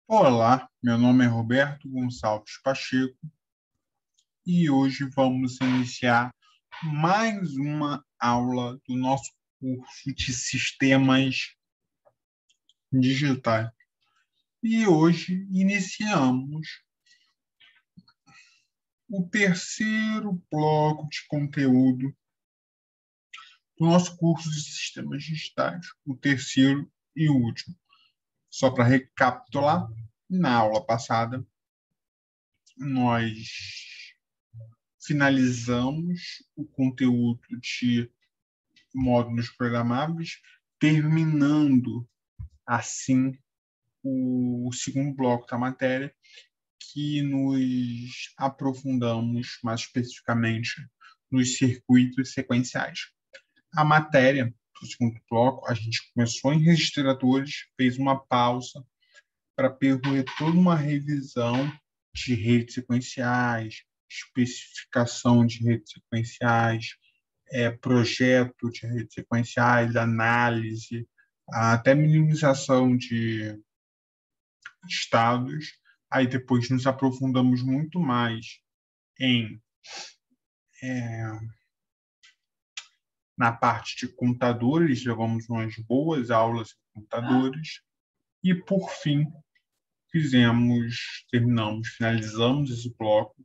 Olá, meu nome é Roberto Gonçalves Pacheco e hoje vamos iniciar mais uma aula do nosso curso de Sistemas Digitais. E hoje iniciamos o terceiro bloco de conteúdo do nosso curso de Sistemas Digitais, o terceiro e último. Só para recapitular, na aula passada, nós finalizamos o conteúdo de módulos programáveis, terminando assim o segundo bloco da matéria, que nos aprofundamos mais especificamente nos circuitos sequenciais. A matéria do segundo bloco, a gente começou em registradores, fez uma pausa para percorrer toda uma revisão de redes sequenciais, especificação de redes sequenciais, projeto de redes sequenciais, análise, até minimização de estados. Aí depois nos aprofundamos muito mais em na parte de computadores, levamos umas boas aulas de computadores e por fim finalizamos esse bloco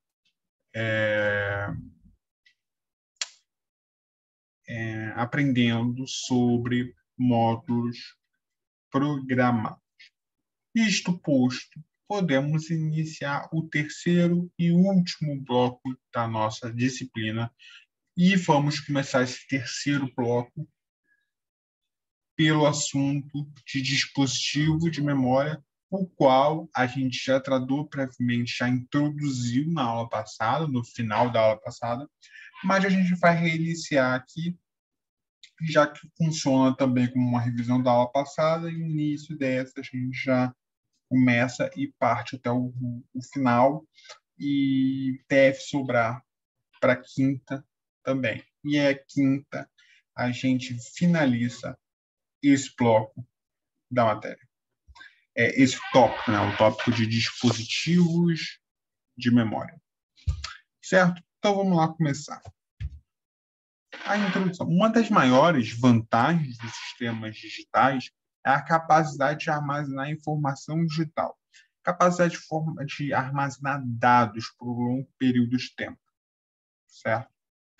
aprendendo sobre módulos programados. Isto posto, podemos iniciar o terceiro e último bloco da nossa disciplina e vamos começar esse terceiro bloco pelo assunto de dispositivo de memória, o qual a gente já tratou previamente, já introduziu na aula passada, no final da aula passada, mas a gente vai reiniciar aqui, já que funciona também como uma revisão da aula passada, e no início dessa a gente já começa e parte até o final, e deve sobrar para quinta também. E a quinta a gente finaliza esse bloco da matéria. Esse tópico, né, o tópico de dispositivos de memória. Certo? Então vamos lá começar. A introdução. Uma das maiores vantagens dos sistemas digitais é a capacidade de armazenar informação digital, capacidade de armazenar dados por um longo período de tempo, certo?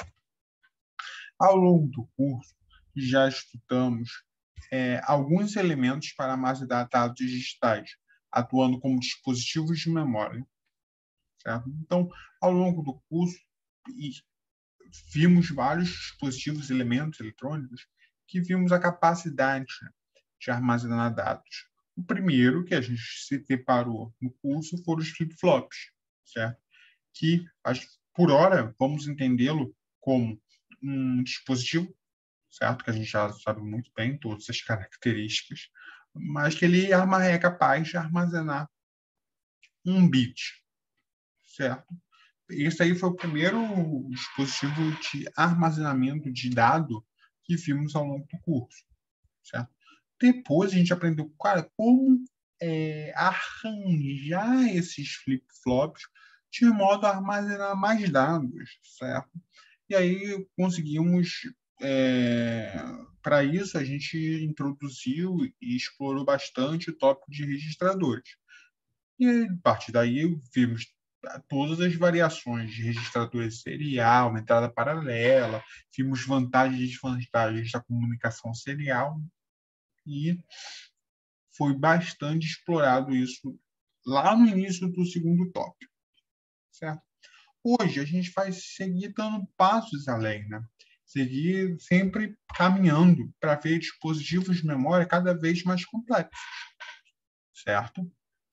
Ao longo do curso, já estudamos alguns elementos para armazenar dados digitais, atuando como dispositivos de memória, certo? Então, ao longo do curso, vimos vários dispositivos, elementos eletrônicos, que vimos a capacidade de armazenar dados. O primeiro que a gente se deparou no curso foram os flip-flops, certo? Que, por hora, vamos entendê-lo como um dispositivo, certo? Que a gente já sabe muito bem todas as características, mas que ele é capaz de armazenar um bit, certo? Esse aí foi o primeiro dispositivo de armazenamento de dado que vimos ao longo do curso, certo? Depois a gente aprendeu, cara, como arranjar esses flip-flops de modo a armazenar mais dados, certo? E aí conseguimos, para isso, a gente introduziu e explorou bastante o tópico de registradores. E aí, a partir daí vimos todas as variações de registrador serial, uma entrada paralela, vimos vantagens e desvantagens da comunicação serial e foi bastante explorado isso lá no início do segundo tópico, certo? Hoje a gente vai seguir dando passos além, né? Seguir sempre caminhando para ver dispositivos de memória cada vez mais complexos, certo?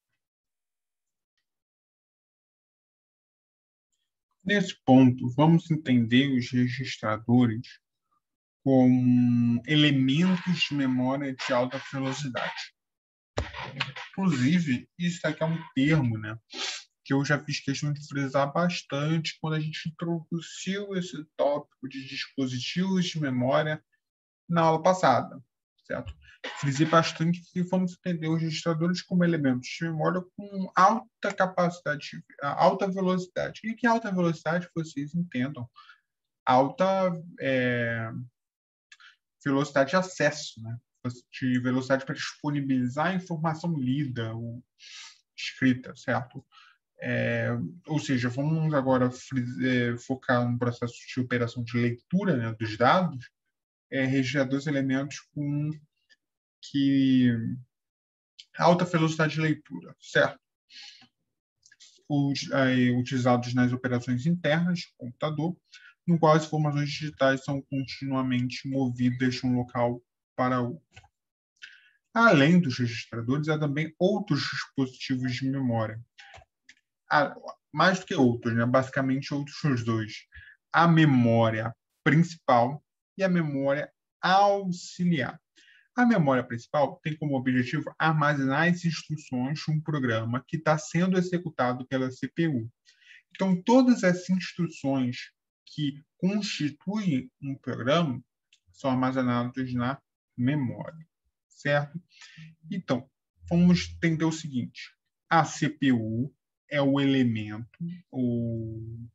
Nesse ponto, vamos entender os registradores como elementos de memória de alta velocidade. Inclusive, isso aqui é um termo, né, que eu já fiz questão de frisar bastante quando a gente introduziu esse tópico de dispositivos de memória na aula passada, certo? Frisei bastante que vamos entender os registradores como elementos de memória com alta capacidade, alta velocidade. E que alta velocidade vocês entendam? Alta velocidade de acesso, né? De velocidade para disponibilizar a informação lida ou escrita, certo? Ou seja, vamos agora focar no processo de operação de leitura, né, dos dados, registrar dois elementos com que alta velocidade de leitura, certo? Utilizados nas operações internas do computador, no qual as informações digitais são continuamente movidas de um local para outro. Além dos registradores, há também outros dispositivos de memória. Mais do que outros, né? Basicamente outros dois. A memória principal e a memória auxiliar. A memória principal tem como objetivo armazenar as instruções de um programa que está sendo executado pela CPU. Então, todas as instruções que constituem um programa são armazenadas na memória, certo? Então, vamos entender o seguinte: a CPU é o elemento, o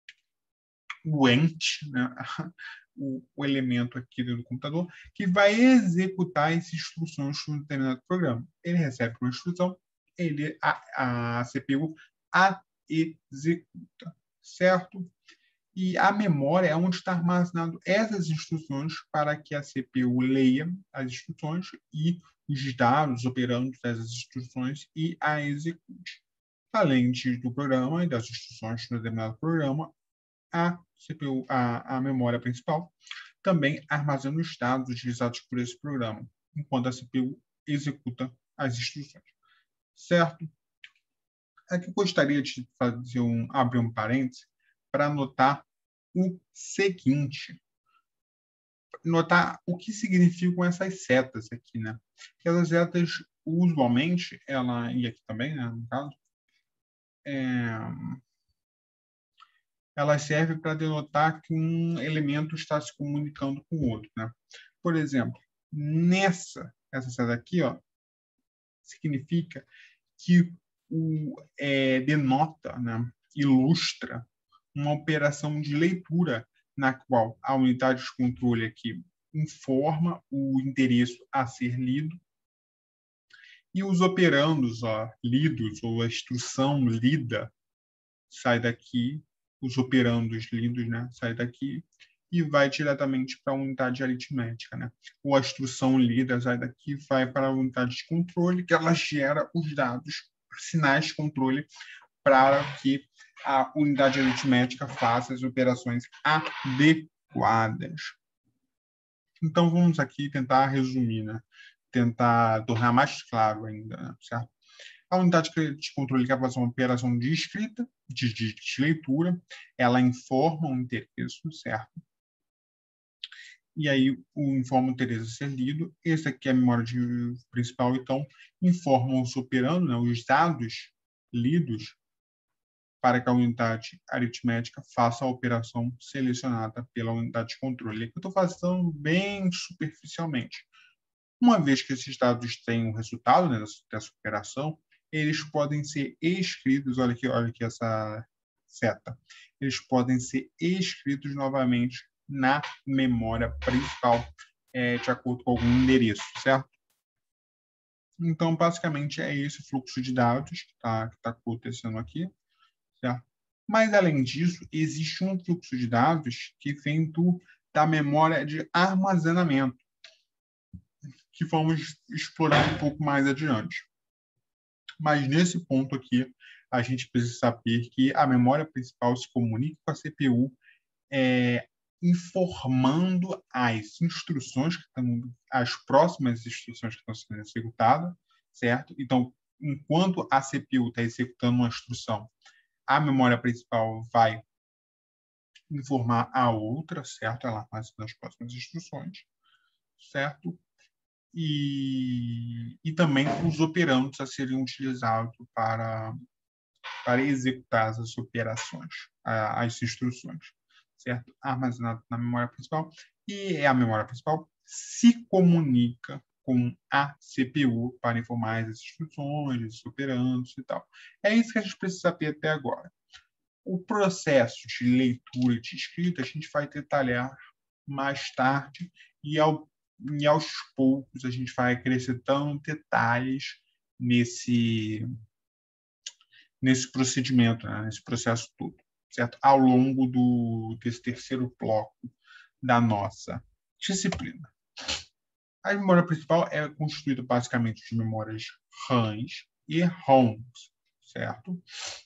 ente, né? o elemento aqui do computador, que vai executar essas instruções de um determinado programa. Ele recebe uma instrução, a CPU a executa, certo? E a memória é onde está armazenado essas instruções para que a CPU leia as instruções e os dados operandos dessas instruções e a execute. Além do programa e das instruções do determinado programa, a CPU, a memória principal, também armazena os dados utilizados por esse programa, enquanto a CPU executa as instruções. Certo? Aqui eu gostaria de abrir um parênteses para notar o seguinte. Notar o que significam essas setas aqui, né? Essas setas, usualmente, e aqui também, né, no caso, ela serve para denotar que um elemento está se comunicando com o outro, né? Por exemplo, essa seta aqui, ó, significa que denota, né, ilustra uma operação de leitura na qual a unidade de controle aqui informa o endereço a ser lido e os operandos lidos ou a instrução lida sai daqui, os operandos lidos, né, sai daqui e vai diretamente para a unidade aritmética, né? Ou a instrução lida sai daqui e vai para a unidade de controle, que ela gera os dados, sinais de controle para que a unidade aritmética faça as operações adequadas. Então, vamos aqui tentar resumir, né? Tentar tornar mais claro ainda, né? Certo? A unidade de controle quer fazer uma operação de escrita, de leitura, ela informa o endereço, certo? E aí informa o endereço a ser lido. Esse aqui é a memória principal, então, informa os operandos, né, os dados lidos para que a unidade aritmética faça a operação selecionada pela unidade de controle. Aqui eu estou fazendo bem superficialmente. Uma vez que esses dados têm o resultado, né, dessa operação, eles podem ser escritos, olha aqui essa seta, eles podem ser escritos novamente na memória principal, de acordo com algum endereço, certo? Então, basicamente, é esse o fluxo de dados que está acontecendo aqui, certo? Mas, além disso, existe um fluxo de dados que vem da memória de armazenamento, que vamos explorar um pouco mais adiante. Mas, nesse ponto aqui, a gente precisa saber que a memória principal se comunica com a CPU, informando as instruções que estão, as próximas instruções que estão sendo executadas, certo? Então, enquanto a CPU está executando uma instrução, a memória principal vai informar a outra, certo? Ela armazena as próximas instruções, certo? E também os operandos a serem utilizados para executar as operações, as instruções, certo? Armazenado na memória principal. E a memória principal se comunica com a CPU para informar as instruções, os operandos e tal. É isso que a gente precisa saber até agora. O processo de leitura e de escrita a gente vai detalhar mais tarde e aos poucos a gente vai acrescentando detalhes nesse procedimento, né? Nesse processo todo, certo? Ao longo desse terceiro bloco da nossa disciplina. A memória principal é constituída basicamente de memórias RAMs e ROMs, certo?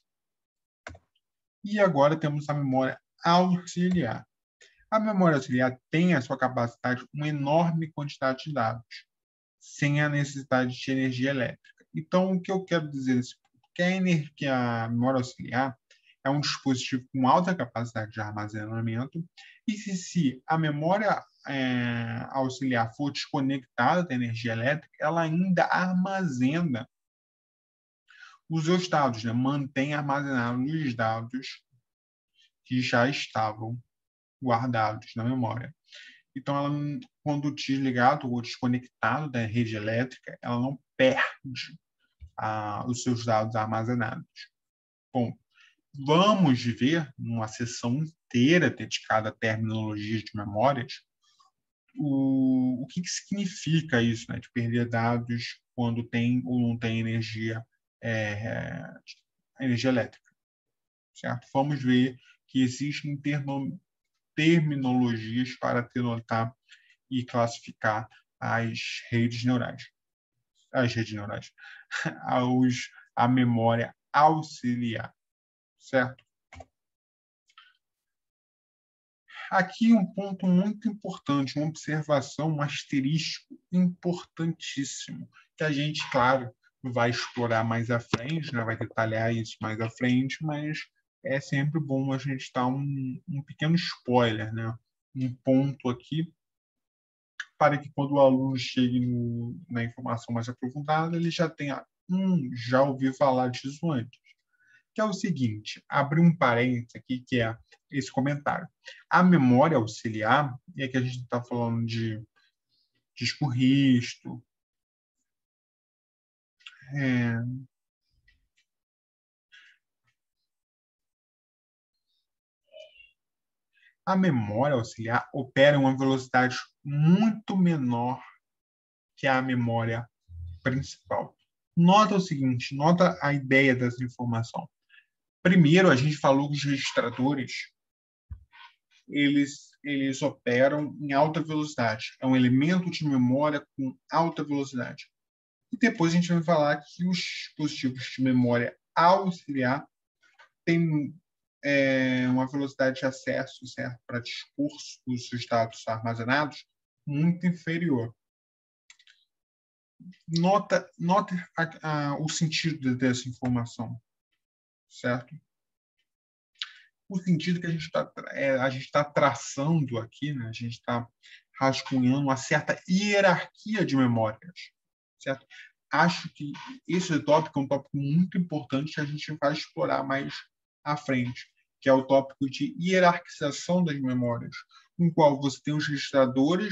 E agora temos a memória auxiliar. A memória auxiliar tem a sua capacidade uma enorme quantidade de dados, sem a necessidade de energia elétrica. Então, o que eu quero dizer nesse ponto? Que a memória auxiliar é um dispositivo com alta capacidade de armazenamento, e se a memória auxiliar for desconectada da energia elétrica, ela ainda armazena os seus dados, né? Mantém armazenados os dados que já estavam guardados na memória. Então, ela, quando desligado ou desconectado da rede elétrica, ela não perde os seus dados armazenados. Bom, vamos ver, numa sessão inteira dedicada a terminologias de memórias, o que significa isso, né, de perder dados quando tem ou não tem energia elétrica. Certo? Vamos ver que existem terminologias para denotar e classificar as redes neurais. A memória auxiliar, certo? Aqui um ponto muito importante, uma observação, um asterisco importantíssimo, que a gente, claro, vai explorar mais à frente, né? Vai detalhar isso mais à frente, mas é sempre bom a gente dar um pequeno spoiler, né? Um ponto aqui, para que quando o aluno chegue na informação mais aprofundada, ele já tenha já ouviu falar disso antes. Que é o seguinte, abrir um parênteses aqui, que é esse comentário. A memória auxiliar, e aqui a gente está falando de disco rígido, a memória auxiliar opera em uma velocidade muito menor que a memória principal. Nota o seguinte, nota a ideia dessa informação. Primeiro, a gente falou que os registradores eles operam em alta velocidade. É um elemento de memória com alta velocidade. E depois a gente vai falar que os dispositivos de memória auxiliar têm uma velocidade de acesso, certo, para dispor os seus dados armazenados muito inferior. Nota o sentido dessa informação, certo? O sentido que a gente está traçando aqui, né? A gente está rascunhando uma certa hierarquia de memórias, certo? Acho que esse tópico é um tópico muito importante que a gente vai explorar mais à frente, que é o tópico de hierarquização das memórias, no qual você tem os registradores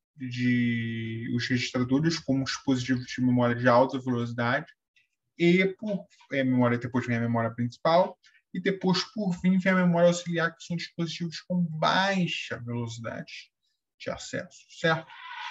como dispositivos de memória de alta velocidade, e por memória, depois vem a memória principal, e depois, por fim, vem a memória auxiliar, que são dispositivos com baixa velocidade de acesso, certo?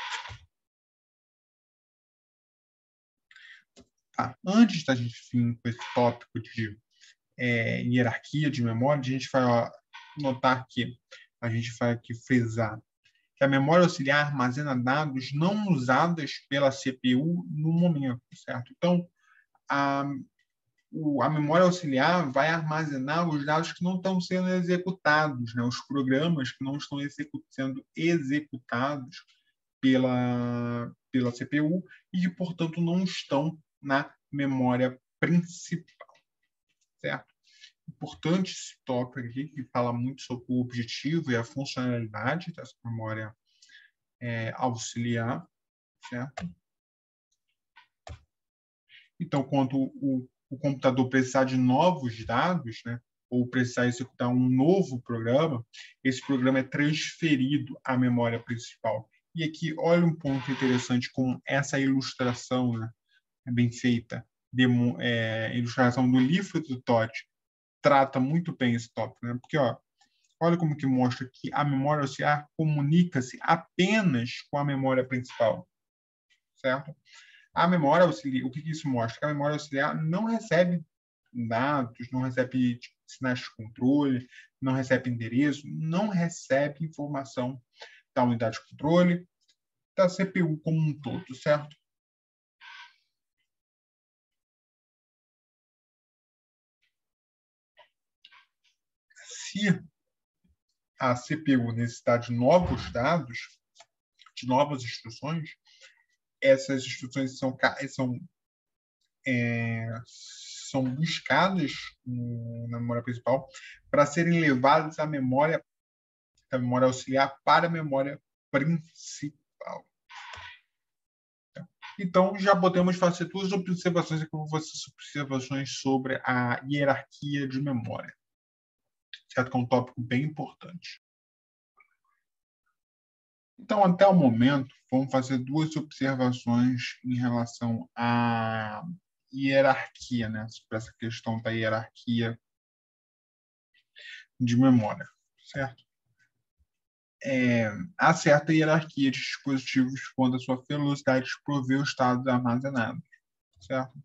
Tá. Antes da gente vir com esse tópico de hierarquia de memória, a gente vai notar que a gente vai aqui frisar que a memória auxiliar armazena dados não usados pela CPU no momento, certo? Então, a memória auxiliar vai armazenar os dados que não estão sendo executados, né? Os programas que não estão sendo executados pela CPU e que, portanto, não estão na memória principal, certo? Importante esse tópico aqui, que fala muito sobre o objetivo e a funcionalidade dessa memória auxiliar, certo? Então, quando o computador precisar de novos dados, né, ou precisar executar um novo programa, esse programa é transferido à memória principal. E aqui, olha um ponto interessante com essa ilustração, né? É bem feita. Ilustração do livro do Todd trata muito bem esse tópico, né? Porque, ó, olha como que mostra que a memória auxiliar comunica-se apenas com a memória principal, certo? A memória auxiliar, o que isso mostra? Que a memória auxiliar não recebe dados, não recebe sinais de controle, não recebe endereço, não recebe informação da unidade de controle, da CPU como um todo, certo? Se a CPU necessitar de novos dados, de novas instruções, essas instruções são buscadas na memória principal para serem levadas à memória, da memória auxiliar para a memória principal. Então, já podemos fazer duas observações aqui, como essas observações sobre a hierarquia de memória, certo? Que é um tópico bem importante. Então, até o momento, vamos fazer duas observações em relação à hierarquia, né? Sobre essa questão da hierarquia de memória, certo? Há certa hierarquia de dispositivos quanto à sua velocidade de prover os dados armazenados, certo?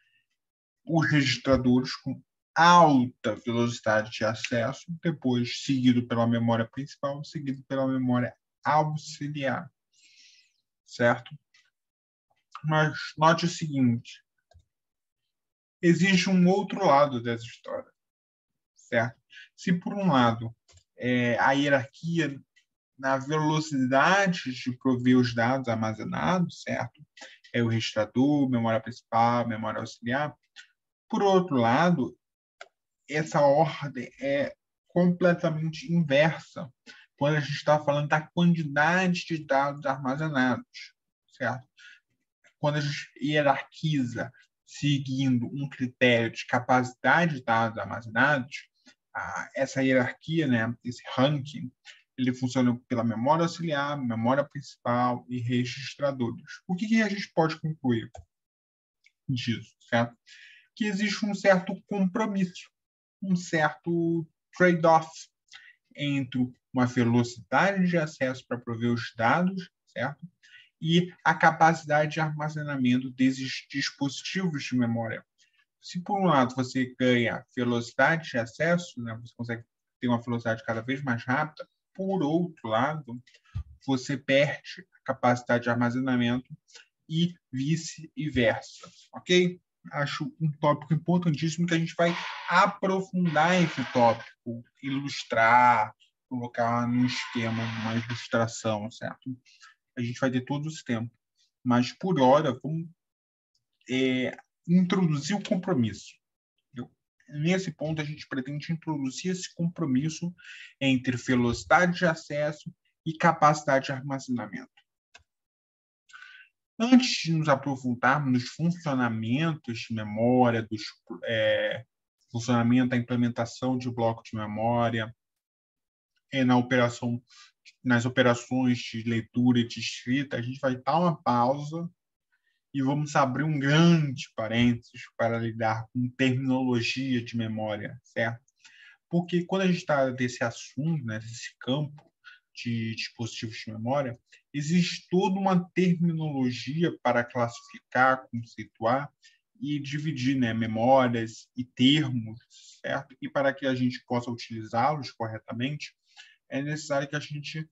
Os registradores com alta velocidade de acesso, depois seguido pela memória principal, seguido pela memória auxiliar, certo? Mas note o seguinte, existe um outro lado dessa história, certo? Se por um lado a hierarquia na velocidade de prover os dados armazenados, certo? É o registrador, memória principal, memória auxiliar. Por outro lado, essa ordem é completamente inversa quando a gente está falando da quantidade de dados armazenados, certo? Quando a gente hierarquiza seguindo um critério de capacidade de dados armazenados, essa hierarquia, né, esse ranking, ele funciona pela memória auxiliar, memória principal e registradores. O que a gente pode concluir disso, certo? Que existe um certo compromisso, um certo trade-off entre uma velocidade de acesso para prover os dados, certo? E a capacidade de armazenamento desses dispositivos de memória. Se por um lado você ganha velocidade de acesso, né, você consegue ter uma velocidade cada vez mais rápida, por outro lado, você perde a capacidade de armazenamento e vice-versa, ok? Acho um tópico importantíssimo que a gente vai aprofundar esse tópico, ilustrar, colocar num esquema, numa ilustração, certo? A gente vai ter todo esse tempo. Mas, por hora, vamos introduzir o compromisso. Nesse ponto, a gente pretende introduzir esse compromisso entre velocidade de acesso e capacidade de armazenamento. Antes de nos aprofundarmos nos funcionamentos de memória, funcionamento da implementação de bloco de memória, nas operações de leitura e de escrita, a gente vai dar uma pausa e vamos abrir um grande parênteses para lidar com terminologia de memória, certo? Porque quando a gente está desse assunto, né, desse campo de dispositivos de memória, existe toda uma terminologia para classificar, conceituar e dividir, né, memórias e termos, certo? E para que a gente possa utilizá-los corretamente, é necessário que a gente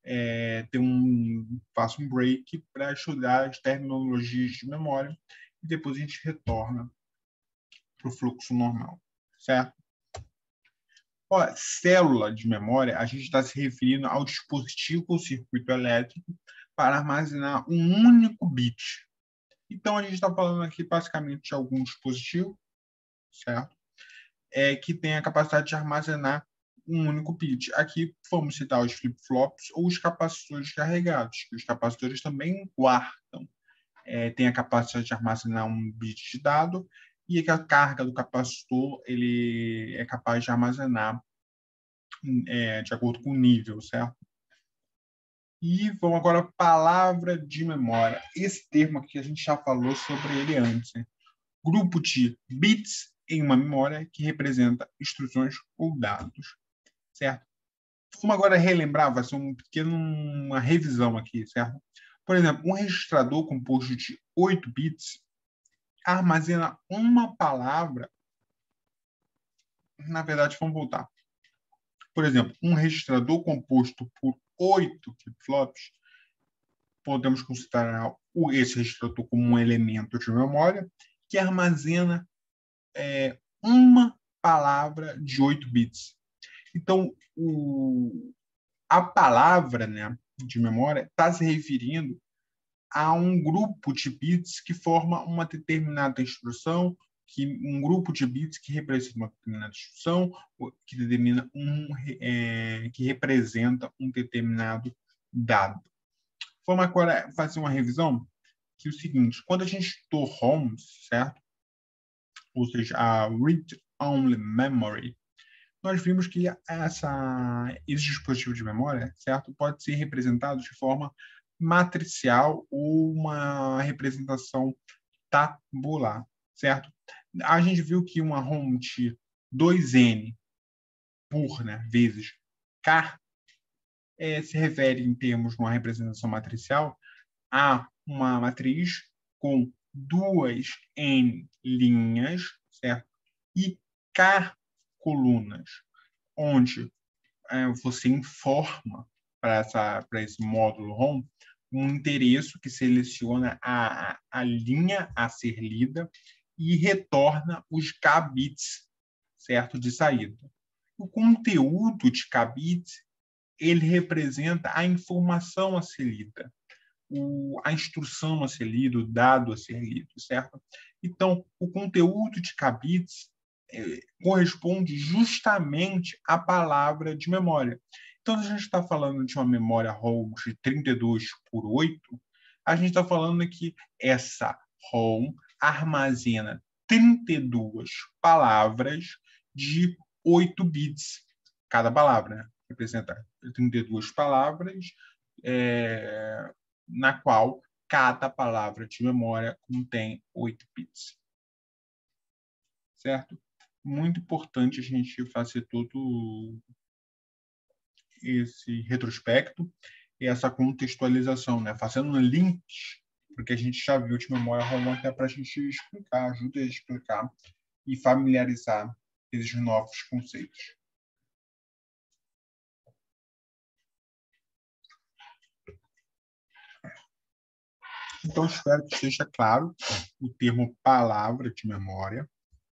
faça um break para estudar as terminologias de memória e depois a gente retorna para o fluxo normal, certo? Ó, célula de memória, a gente está se referindo ao dispositivo ou circuito elétrico para armazenar um único bit. Então, a gente está falando aqui basicamente de algum dispositivo, certo? Que tem a capacidade de armazenar um único bit. Aqui vamos citar os flip-flops ou os capacitores carregados, que os capacitores também guardam. Tem a capacidade de armazenar um bit de dado e que a carga do capacitor ele é capaz de armazenar de acordo com o nível, certo? E vamos agora à palavra de memória. Esse termo aqui a gente já falou sobre ele antes, né? Grupo de bits em uma memória que representa instruções ou dados, certo? Vamos agora relembrar, vai ser uma revisão aqui, certo? Por exemplo, um registrador composto de 8 bits armazena uma palavra. Na verdade, vamos voltar. Por exemplo, um registrador composto por 8 flip-flops, podemos considerar esse registrador como um elemento de memória que armazena uma palavra de 8 bits. Então, a palavra, né, de memória está se referindo a um grupo de bits que forma uma determinada instrução, um grupo de bits que representa uma determinada instrução, que determina que representa um determinado dado. Vamos agora fazer uma revisão que é o seguinte: quando a gente estudou ROMs, certo? Ou seja, a Read Only Memory, nós vimos que esse dispositivo de memória, certo, pode ser representado de forma matricial ou uma representação tabular, certo? A gente viu que uma ROM de 2n por, né, vezes k se refere, em termos de uma representação matricial, a uma matriz com 2n linhas, certo? E k colunas, onde você informa para esse módulo ROM um endereço que seleciona a linha a ser lida e retorna os k-bits, certo, de saída. O conteúdo de k-bits ele representa a informação a ser lida, a instrução a ser lida, o dado a ser lido, certo? Então, o conteúdo de k-bits corresponde justamente à palavra de memória. Então, se a gente está falando de uma memória ROM de 32 por 8, a gente está falando que essa ROM armazena 32 palavras de 8 bits. Cada palavra, né? Representa 32 palavras, na qual cada palavra de memória contém 8 bits. Certo? Muito importante a gente fazer todo esse retrospecto e essa contextualização, né? Fazendo links, porque a gente já viu de memória ROM até para a gente explicar, ajuda a explicar e familiarizar esses novos conceitos. Então, espero que esteja claro o termo palavra de memória.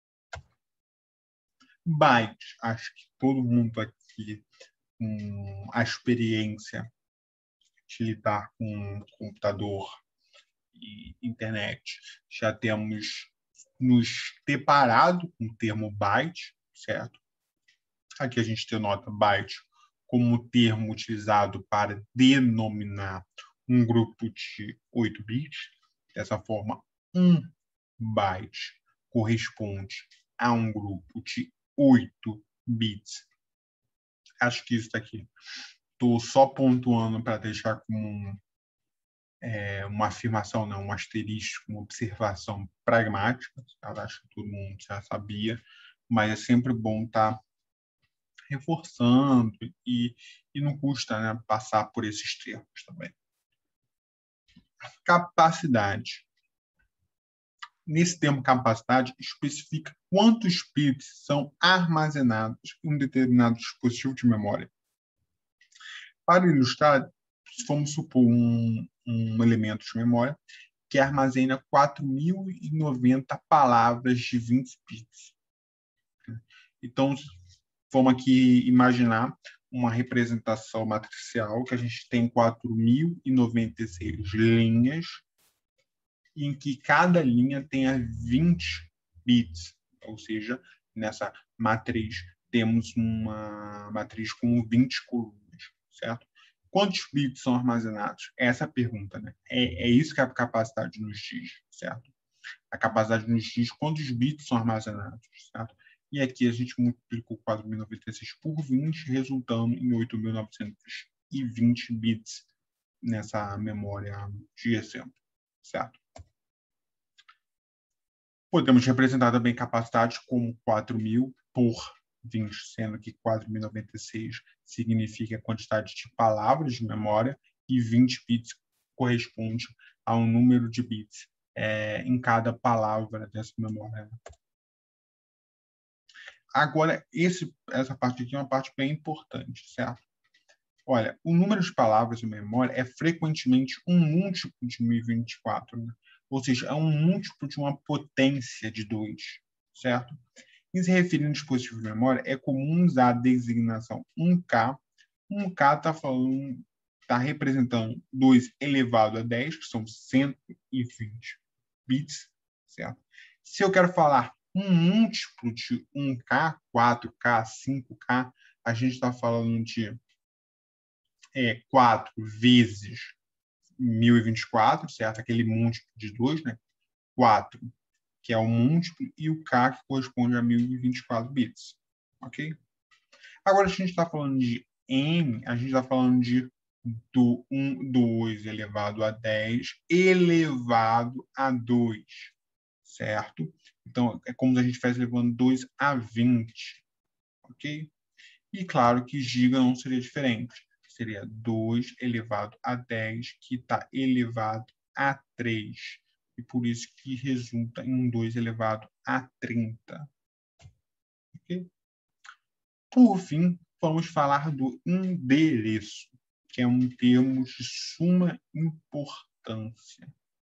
Byte, acho que todo mundo aqui com a experiência de lidar com computador e internet, já temos nos deparado com o termo byte, certo? Aqui a gente denota byte como termo utilizado para denominar um grupo de 8 bits. Dessa forma, 1 byte corresponde a um grupo de 8 bits. Acho que isso daqui estou só pontuando para deixar como uma afirmação, não, um asterisco, uma observação pragmática. Eu acho que todo mundo já sabia, mas é sempre bom estar reforçando e não custa, né, passar por esses termos também. Capacidade. Nesse termo capacidade, especifica quantos bits são armazenados em um determinado dispositivo de memória. Para ilustrar, vamos supor um elemento de memória que armazena 4.090 palavras de 20 bits. Então, vamos aqui imaginar uma representação matricial que a gente tem 4.096 linhas, em que cada linha tenha 20 bits, ou seja, nessa matriz temos uma matriz com 20 colunas, certo? Quantos bits são armazenados? Essa é a pergunta, né? É isso que a capacidade nos diz, certo? A capacidade nos diz quantos bits são armazenados, certo? E aqui a gente multiplicou 4.096 por 20, resultando em 8.920 bits nessa memória de exemplo, certo? Podemos representar também capacidade como 4.000 por 20, sendo que 4.096 significa a quantidade de palavras de memória e 20 bits corresponde a um número de bits em cada palavra dessa memória. Agora, essa parte aqui é uma parte bem importante, certo? Olha, o número de palavras de memória é frequentemente um múltiplo de 1024, né? Ou seja, é um múltiplo de uma potência de 2, certo? Em se referindo a dispositivos de memória, é comum usar a designação 1K. 1K está representando 2 elevado a 10, que são 120 bits, certo? Se eu quero falar um múltiplo de 1K, 4K, 5K, a gente está falando de 4 vezes 1024, certo? Aquele múltiplo de 2, né? 4, que é o múltiplo, e o K, que corresponde a 1024 bits, ok? Agora, se a gente está falando de M, a gente está falando de 2 elevado a 10 elevado a 2, certo? Então, é como se a gente estivesse levando 2 a 20, ok? E claro que giga não seria diferente. Seria 2 elevado a 10, que está elevado a 3. E por isso que resulta em 2 elevado a 30. Okay? Por fim, vamos falar do endereço, que é um termo de suma importância.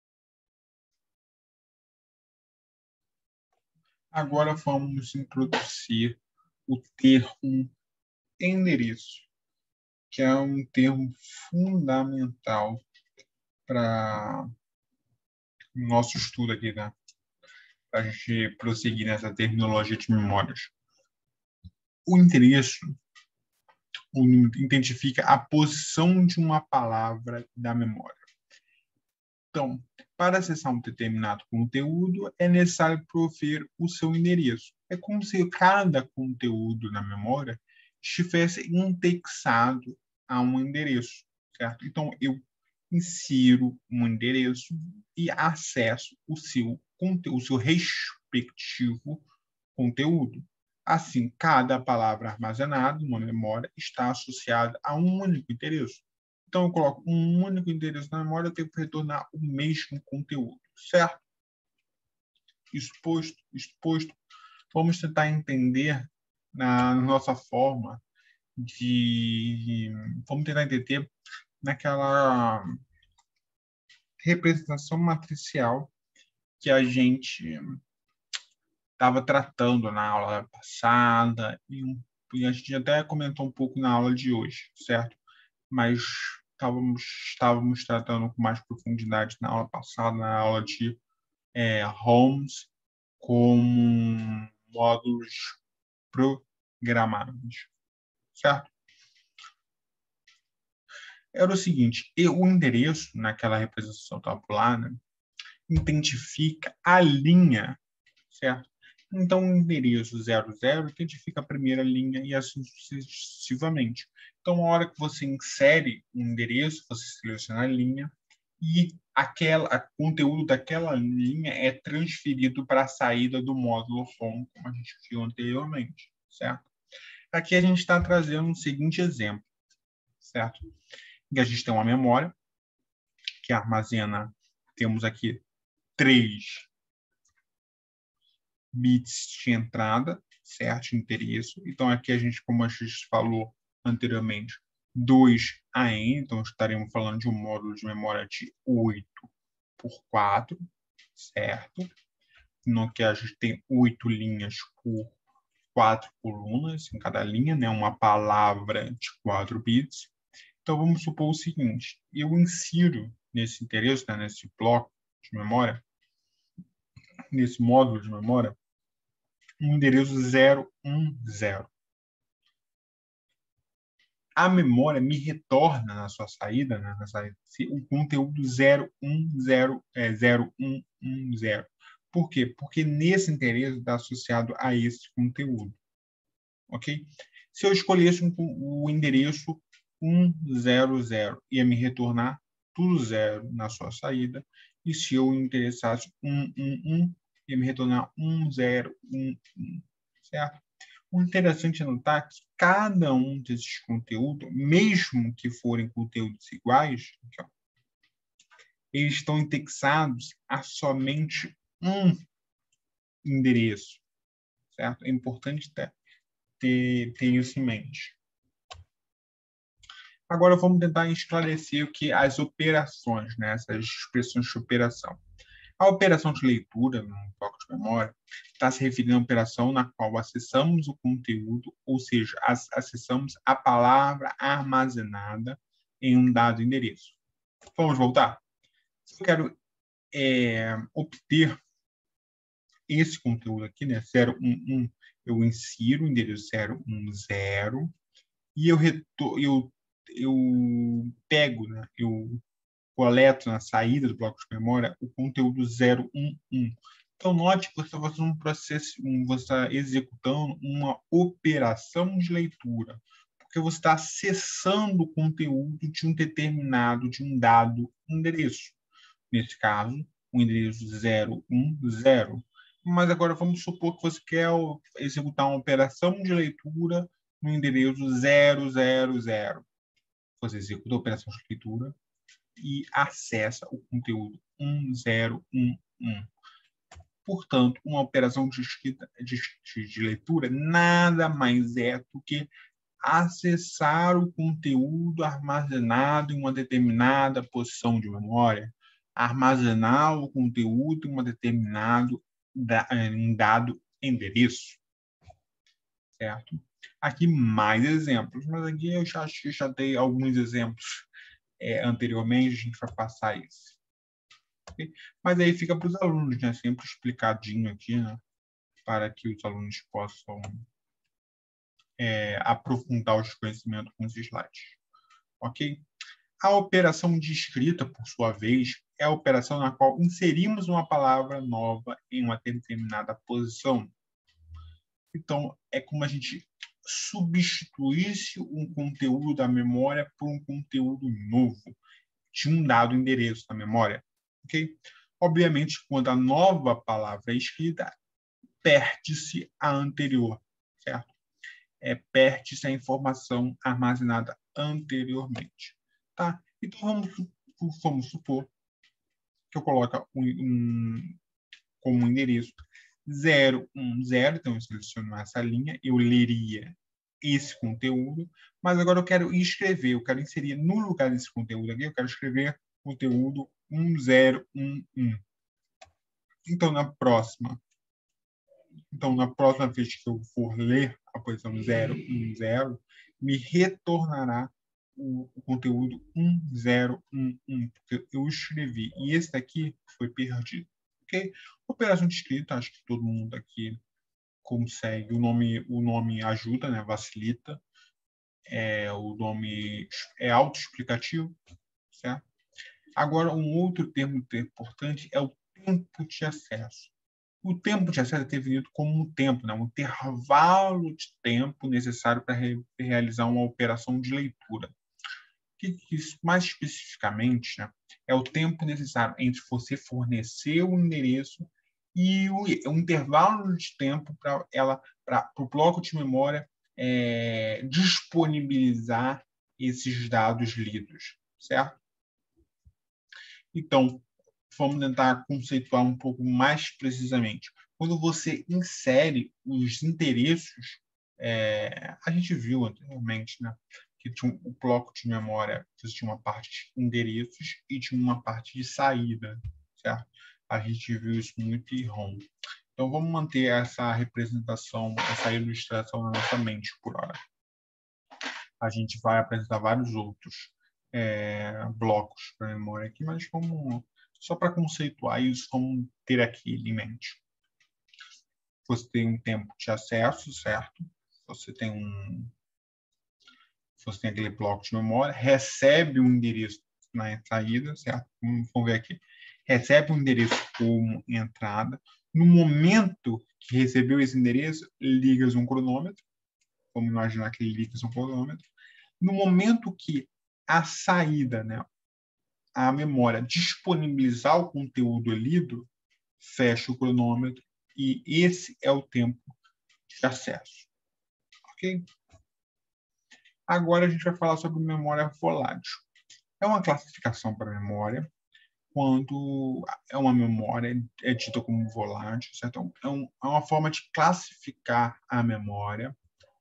Agora vamos introduzir o termo endereço, que é um termo fundamental para o nosso estudo aqui, né? Para a gente prosseguir nessa terminologia de memórias. O endereço identifica a posição de uma palavra da memória. Então, para acessar um determinado conteúdo, é necessário prover o seu endereço. É como se cada conteúdo na memória estivesse indexado a um endereço, certo? Então, eu insiro um endereço e acesso o seu respectivo conteúdo. Assim, cada palavra armazenada numa memória está associada a um único endereço. Então, eu coloco um único endereço na memória, eu tenho que retornar o mesmo conteúdo, certo? Isso posto, vamos tentar entender na nossa forma vamos tentar entender naquela representação matricial que a gente estava tratando na aula passada e a gente até comentou um pouco na aula de hoje, certo? Mas estávamos tratando com mais profundidade na aula passada, na aula de ROMs, como módulos programáveis, certo? Era o seguinte, o endereço naquela representação tabular, né, identifica a linha, certo? Então, o endereço 00 identifica a primeira linha e assim sucessivamente. Então, a hora que você insere um endereço, você seleciona a linha e o conteúdo daquela linha é transferido para a saída do módulo home, como a gente viu anteriormente, certo? Aqui a gente está trazendo um seguinte exemplo, certo? Que a gente tem uma memória que armazena, temos aqui 3 bits de entrada, certo? Endereço. Então, aqui a gente, como a gente falou anteriormente, 2 AN, então estaremos falando de um módulo de memória de 8 por 4, certo? No que a gente tem 8 linhas por 4 colunas em cada linha, né? Uma palavra de 4 bits. Então, vamos supor o seguinte, eu insiro nesse endereço, né, nesse bloco de memória, nesse módulo de memória, um endereço 010. A memória me retorna na sua saída, né, o conteúdo 0110. Por quê? Porque nesse endereço está associado a esse conteúdo. Ok? Se eu escolhesse o endereço 100, ia me retornar tudo zero na sua saída, e se eu interessasse 1, ia me retornar 1, 0, 1, 1, certo? O interessante é notar que cada um desses conteúdos, mesmo que forem conteúdos iguais, aqui, ó, eles estão indexados a somente um endereço, certo? É importante ter isso em mente. Agora vamos tentar esclarecer o que as operações, né? Essas expressões de operação. A operação de leitura no bloco de memória está se referindo a uma operação na qual acessamos o conteúdo, ou seja, acessamos a palavra armazenada em um dado endereço. Vamos voltar? Se eu quero obter esse conteúdo aqui, né, 011, eu insiro o endereço 010 e eu pego, né, eu coleto na saída do bloco de memória o conteúdo 011. Então, note que você está fazendo um processo, você está executando uma operação de leitura, porque você está acessando o conteúdo de um determinado, de um dado endereço. Nesse caso, o endereço 010. Mas agora vamos supor que você quer executar uma operação de leitura no endereço 000. Você executa a operação de leitura e acessa o conteúdo 1011. Portanto, uma operação de leitura nada mais é do que acessar o conteúdo armazenado em uma determinada posição de memória, armazenar o conteúdo em um dado endereço, certo? Aqui mais exemplos, mas aqui eu já dei alguns exemplos anteriormente, a gente vai passar isso. Okay? Mas aí fica para os alunos, né? Sempre explicadinho aqui, né? Para que os alunos possam aprofundar os conhecimentos com os slides. Ok? A operação de escrita, por sua vez, é a operação na qual inserimos uma palavra nova em uma determinada posição. Então, é como a gente substituísse um conteúdo da memória por um conteúdo novo, de um dado endereço da memória. Okay? Obviamente, quando a nova palavra é escrita, perde-se a anterior, certo? Perde-se a informação armazenada anteriormente. Tá? Então, vamos supor que eu coloque como endereço 010, então eu seleciono essa linha, eu leria esse conteúdo, mas agora eu quero escrever, eu quero inserir no lugar desse conteúdo aqui, eu quero escrever conteúdo 1011. Então, na próxima vez que eu for ler a posição 010, me retornará o conteúdo 1011, porque eu escrevi, e esse daqui foi perdido. Ok? Operação de escrita, acho que todo mundo aqui consegue. O nome ajuda, né? Facilita. O nome é autoexplicativo, certo? Agora, um outro termo importante é o tempo de acesso. O tempo de acesso é definido como um tempo, né? Um intervalo de tempo necessário para realizar uma operação de leitura. Que mais especificamente, né, é o tempo necessário entre você fornecer o endereço e o intervalo de tempo para o bloco de memória disponibilizar esses dados lidos, certo? Então, vamos tentar conceituar um pouco mais precisamente. Quando você insere os endereços, a gente viu anteriormente, né, que tinha o bloco de memória, que tinha uma parte de endereços e tinha uma parte de saída, certo? A gente viu isso muito em ROM. Então, vamos manter essa representação, essa ilustração na nossa mente por hora. A gente vai apresentar vários outros blocos para memória aqui, mas só para conceituar isso, vamos ter aqui em mente. Você tem um tempo de acesso, certo? Você tem aquele bloco de memória, recebe um endereço na saída, certo? Vamos ver aqui. Recebe um endereço como entrada. No momento que recebeu esse endereço, liga um cronômetro. Vamos imaginar que ele liga um cronômetro. No momento que a saída, né, a memória disponibilizar o conteúdo lido, fecha o cronômetro e esse é o tempo de acesso. Ok? Agora a gente vai falar sobre memória volátil. É uma classificação para memória quando é uma memória é dita como volátil, certo? É uma forma de classificar a memória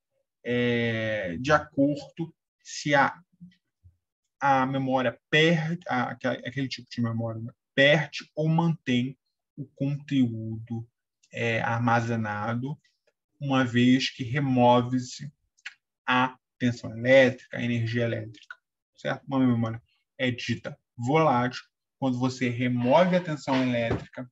de acordo se a memória perde, aquele tipo de memória, né, perde ou mantém o conteúdo armazenado, uma vez que remove-se a tensão elétrica, a energia elétrica, certo? Uma memória é dita volátil quando você remove a tensão elétrica.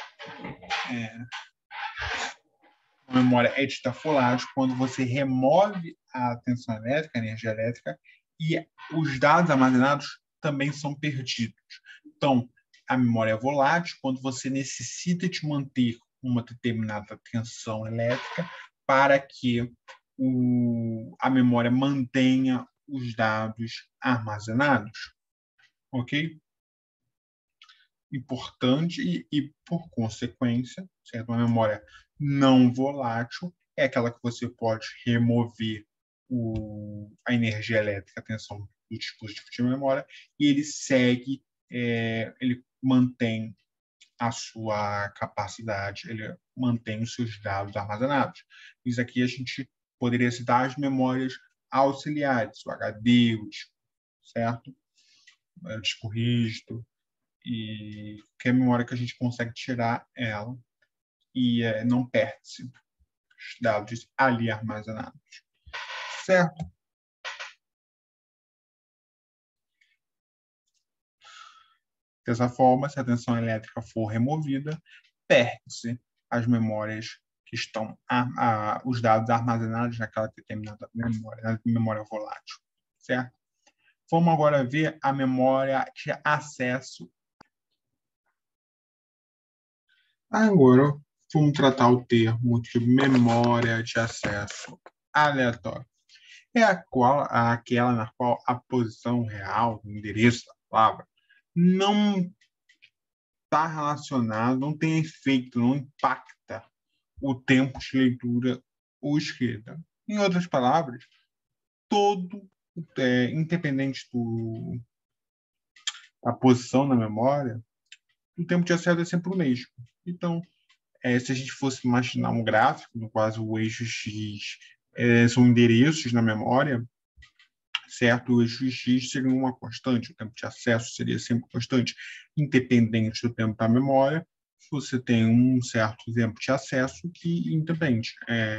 Uma memória é dita volátil quando você remove a tensão elétrica, a energia elétrica, e os dados armazenados também são perdidos. Então, a memória é volátil quando você necessita de manter uma determinada tensão elétrica para que a memória mantenha os dados armazenados. Ok? Importante e por consequência, certo? Uma memória não volátil é aquela que você pode remover a energia elétrica, a tensão do dispositivo de memória, e ele segue, ele mantém a sua capacidade, ele mantém os seus dados armazenados. Isso aqui a gente poderia citar as memórias auxiliares, o HD, o disco, certo? O disco rígido, e qualquer memória que a gente consegue tirar ela e não perde-se os dados ali armazenados. Certo? Dessa forma, se a tensão elétrica for removida, perde-se as memórias que estão, os dados armazenados naquela determinada memória, na memória volátil. Certo? Vamos agora ver a memória de acesso. Agora, vamos tratar o termo de memória de acesso aleatório. É aquela na qual a posição real, o endereço da palavra, não está relacionado, não tem efeito, não impacta o tempo de leitura ou escrita. Em outras palavras, todo, independente da posição na memória, o tempo de acesso é sempre o mesmo. Então, se a gente fosse imaginar um gráfico, no qual o eixo X são endereços na memória, certo? O eixo X seria uma constante, o tempo de acesso seria sempre constante, independente do tempo da memória. Você tem um certo tempo de acesso que independe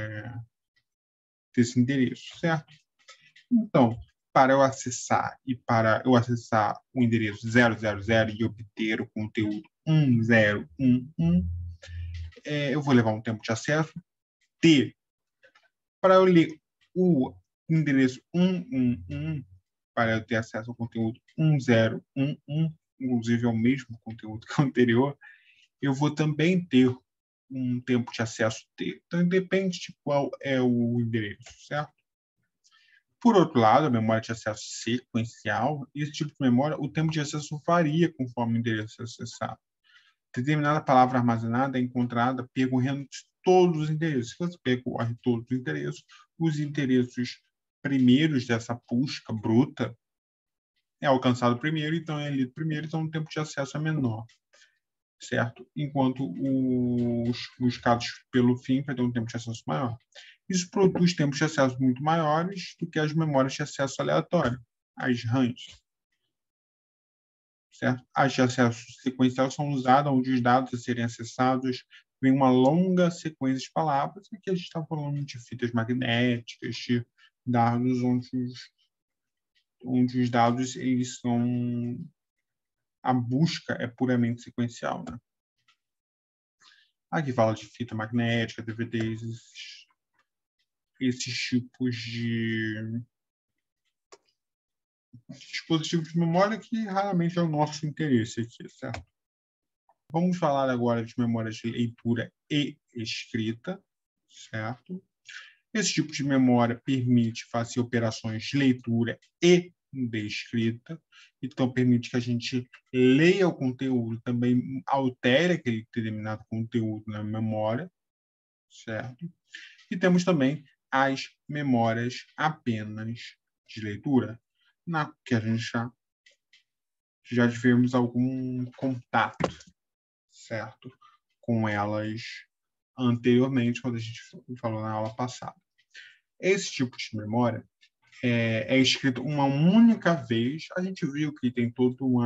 desse endereço, certo? Então, para eu acessar o endereço 000 e obter o conteúdo 1011, eu vou levar um tempo de acesso T. Para eu ler o endereço 111, para eu ter acesso ao conteúdo 1011, inclusive ao mesmo conteúdo que o anterior, eu vou também ter um tempo de acesso T. Então, depende de qual é o endereço, certo? Por outro lado, a memória de acesso sequencial, esse tipo de memória, o tempo de acesso varia conforme o endereço acessado. Determinada palavra armazenada é encontrada percorrendo todos os endereços. Se você percorre todos os endereços primeiros dessa busca bruta é alcançado primeiro, então é lido primeiro, então o tempo de acesso é menor, certo? Enquanto os buscados pelo fim vai ter um tempo de acesso maior. Isso produz tempos de acesso muito maiores do que as memórias de acesso aleatório, as RAMs. Certo? As de acesso sequencial são usadas onde os dados a serem acessados vem uma longa sequência de palavras. Aqui a gente está falando de fitas magnéticas, de dados onde os dados eles são a busca é puramente sequencial, né? Aqui fala de fita magnética, DVDs, esses tipos de dispositivos de memória que raramente é o nosso interesse aqui, certo? Vamos falar agora de memórias de leitura e escrita, certo? Esse tipo de memória permite fazer operações de leitura e descrita, então permite que a gente leia o conteúdo, também altere aquele determinado conteúdo na memória, certo? E temos também as memórias apenas de leitura, na que a gente já tivemos algum contato, certo? Com elas anteriormente, quando a gente falou na aula passada. Esse tipo de memória é escrito uma única vez. A gente viu que tem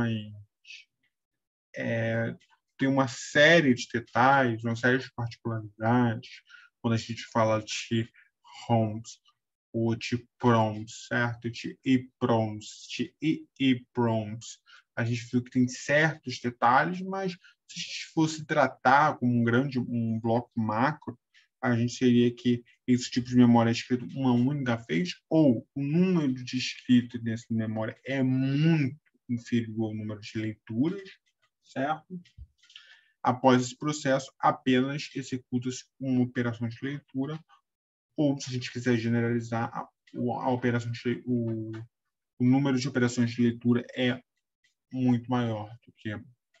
tem uma série de detalhes, uma série de particularidades, quando a gente fala de ROMs ou de PROMs, certo? De EPROMs, de EEPROMs. A gente viu que tem certos detalhes, mas se a gente fosse tratar como um bloco macro, a gente seria que esse tipo de memória é escrito uma única vez, ou o número de escritos nessa memória é muito inferior ao número de leituras, certo? Após esse processo, apenas executa-se uma operação de leitura, ou se a gente quiser generalizar, a operação o número de operações de leitura é muito maior do que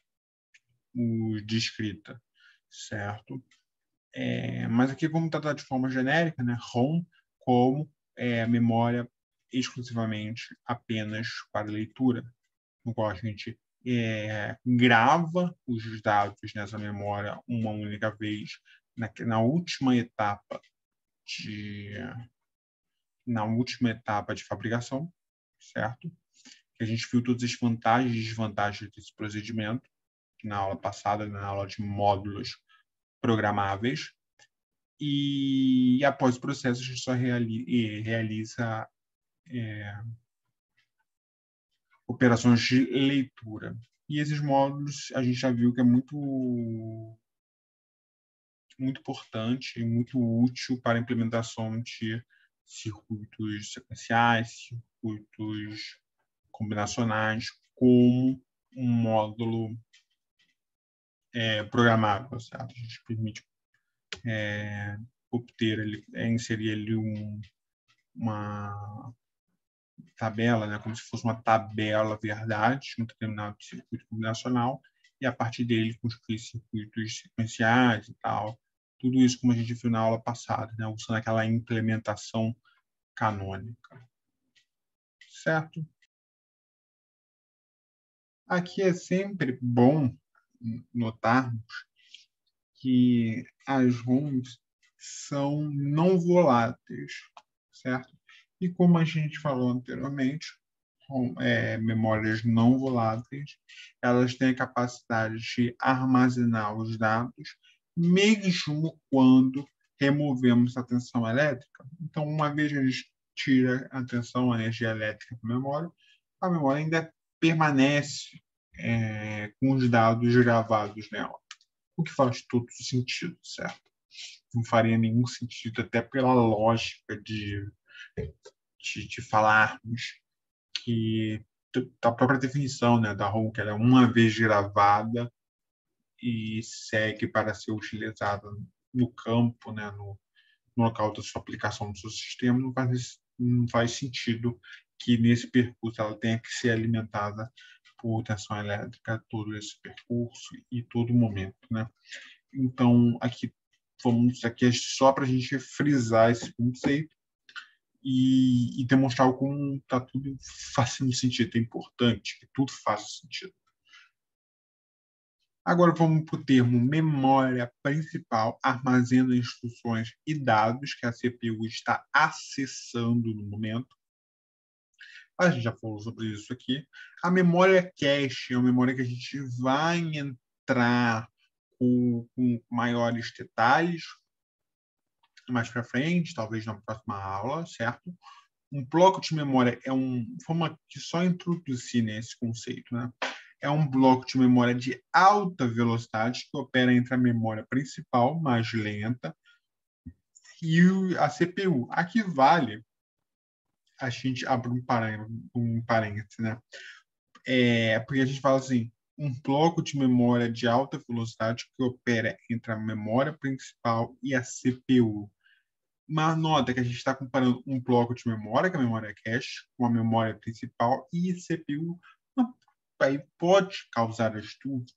o de escrita, certo? Mas aqui vamos tratar de forma genérica, né? ROM como memória exclusivamente apenas para leitura, no qual a gente grava os dados nessa memória uma única vez na última etapa de fabricação, certo? Que a gente viu todas as vantagens e desvantagens desse procedimento na aula passada, na aula de módulos programáveis. E após o processo, a gente só realiza operações de leitura. E esses módulos a gente já viu que é muito importante e muito útil para a implementação de circuitos sequenciais, circuitos combinacionais, como um módulo programável, certo? A gente permite inserir ali uma tabela, né, como se fosse uma tabela verdade, um determinado circuito combinacional, e a partir dele construir circuitos sequenciais e tal. Tudo isso como a gente viu na aula passada, né, usando aquela implementação canônica. Certo? Aqui é sempre bom notarmos que as ROMs são não voláteis, certo? E como a gente falou anteriormente, memórias não voláteis, elas têm a capacidade de armazenar os dados, mesmo quando removemos a tensão elétrica. Então, uma vez que a gente tira a tensão, a energia elétrica da memória, a memória ainda permanece com os dados gravados nela, o que faz todo sentido, certo? Não faria nenhum sentido, até pela lógica de falarmos que a própria definição, né, da ROM, que ela é uma vez gravada e segue para ser utilizada no campo, né, no local da sua aplicação no seu sistema, não faz sentido que nesse percurso ela tenha que ser alimentada por tensão elétrica todo esse percurso e todo momento, né? Então, aqui é só para a gente frisar esse conceito e demonstrar como está tudo fazendo sentido, é importante que tudo faça sentido. Agora vamos para o termo memória principal, armazena instruções e dados que a CPU está acessando no momento. A gente já falou sobre isso aqui. A memória cache é uma memória que a gente vai entrar com maiores detalhes mais para frente, talvez na próxima aula, certo? Um bloco de memória forma de só introduzir nesse conceito, né? É um bloco de memória de alta velocidade que opera entre a memória principal, mais lenta, e a CPU. Aqui vale a gente abre um parênteses, né? Porque a gente fala assim, um bloco de memória de alta velocidade que opera entre a memória principal e a CPU. uma nota que a gente está comparando um bloco de memória, que é a memória cache, com a memória principal e CPU. Aí pode causar as dúvidas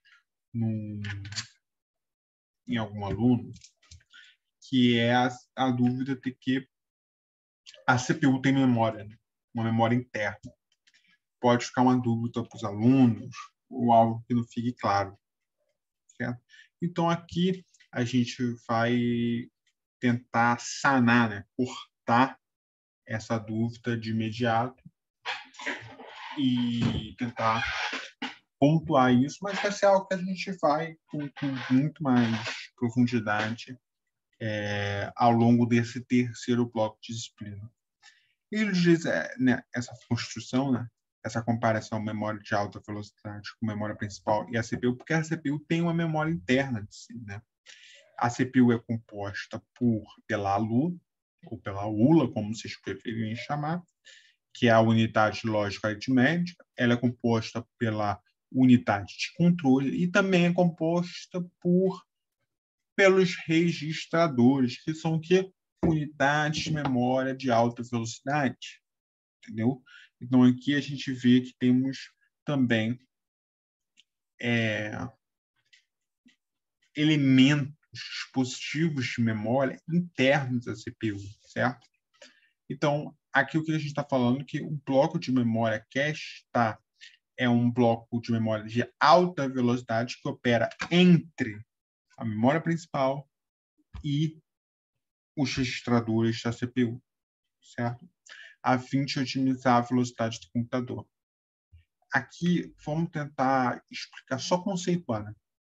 em algum aluno, que é a dúvida de que a CPU tem memória, né? Uma memória interna. Pode ficar uma dúvida para os alunos ou algo que não fique claro. Certo? Então, aqui a gente vai tentar sanar, né? Cortar essa dúvida de imediato e tentar pontuar isso, mas vai ser algo que a gente vai com muito mais profundidade ao longo desse terceiro bloco de disciplina. Ele diz, né, essa construção, né, essa comparação memória de alta velocidade com memória principal e a CPU, porque a CPU tem uma memória interna de si, né? A CPU é composta pela ALU, ou pela ULA, como vocês preferirem chamar, que é a unidade lógica aritmética. Ela é composta pela unidade de controle e também é composta pelos registradores, que são que unidades de memória de alta velocidade, entendeu? Então aqui a gente vê que temos também elementos dispositivos de memória internos à CPU, certo? Então, aqui o que a gente está falando é que o bloco de memória cache é um bloco de memória de alta velocidade que opera entre a memória principal e os registradores da CPU, certo? A fim de otimizar a velocidade do computador. Aqui, vamos tentar explicar só conceituando.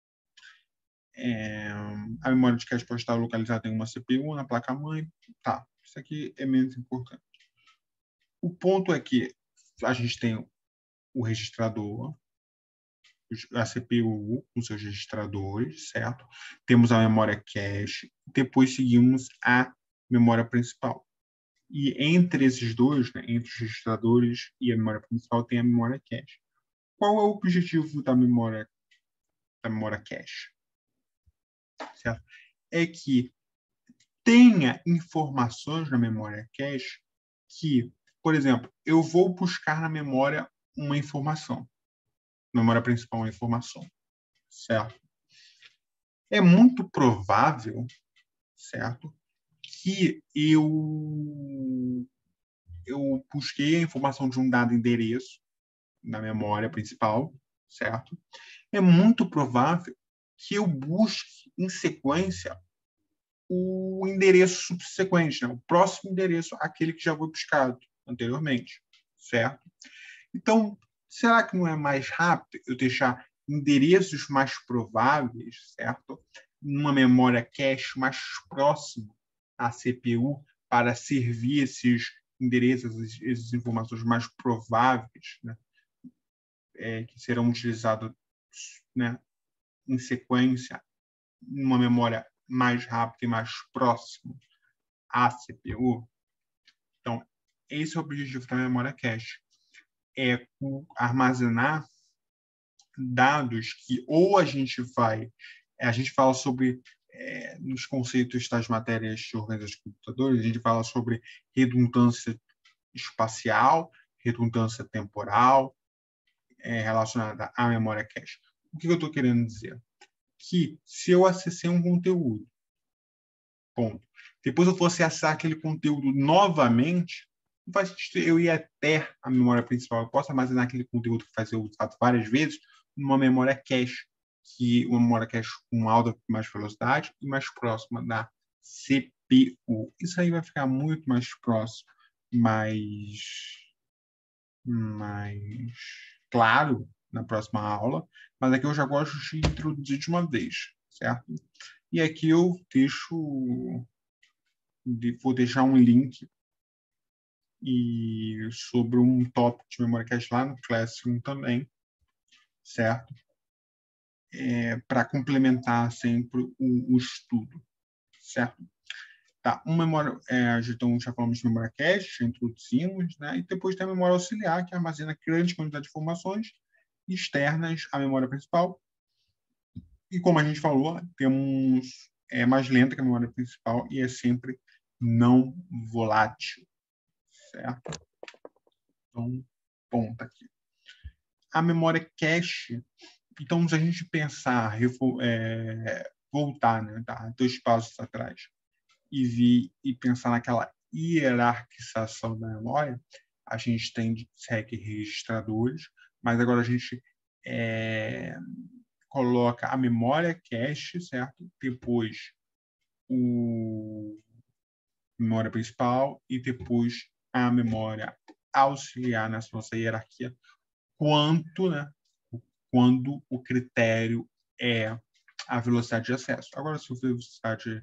A memória de cache pode estar localizada em uma CPU, na placa-mãe. Tá, isso aqui é menos importante. O ponto é que a gente tem o registrador, a CPU com seus registradores, certo? Temos a memória cache, depois seguimos a memória principal. E entre esses dois, né, entre os registradores e a memória principal, tem a memória cache. Qual é o objetivo da memória cache? Certo? É que tenha informações na memória cache que, por exemplo, eu vou buscar na memória uma informação. Memória principal uma informação, certo? É muito provável, certo, que eu busquei a informação de um dado endereço na memória principal, certo? É muito provável que eu busque em sequência o endereço subsequente, né? O próximo endereço, aquele que já foi buscado anteriormente, certo? Então, será que não é mais rápido eu deixar endereços mais prováveis, certo? Numa memória cache mais próxima à CPU para servir esses endereços, essas informações mais prováveis, né? Que serão utilizados, né, em sequência, numa memória mais rápida e mais próxima à CPU. Então, esse é o objetivo da memória cache. É armazenar dados que ou a gente fala sobre nos conceitos das matérias de organização de computadores, a gente fala sobre redundância espacial, redundância temporal, relacionada à memória cache. O que eu estou querendo dizer? Que se eu acessei um conteúdo, ponto, depois eu fosse acessar aquele conteúdo novamente, não faz sentido eu ir até a memória principal. Eu posso armazenar aquele conteúdo que vai ser usado várias vezes numa memória cache, que uma memória cache com alta mais velocidade e mais próxima da CPU. Isso aí vai ficar muito mais próximo, mais claro na próxima aula, mas aqui eu já gosto de introduzir de uma vez, certo? E aqui eu vou deixar um link sobre um tópico de memória cache lá no Classroom também, certo? Para complementar sempre o estudo, certo? Tá, uma memória, então já falamos de memória cache, já introduzimos, né? E depois tem a memória auxiliar, que armazena grande quantidade de informações externas à memória principal. E como a gente falou, temos mais lenta que a memória principal e é sempre não volátil, certo? Então, ponto aqui. A memória cache, então, se a gente pensar, voltar, né, tá, 2 passos atrás, e pensar naquela hierarquização da memória, a gente tem segue registradores, mas agora a gente coloca a memória cache, certo? Depois o memória principal e depois a memória auxiliar nessa nossa hierarquia, quando o critério é a velocidade de acesso. Agora, se a velocidade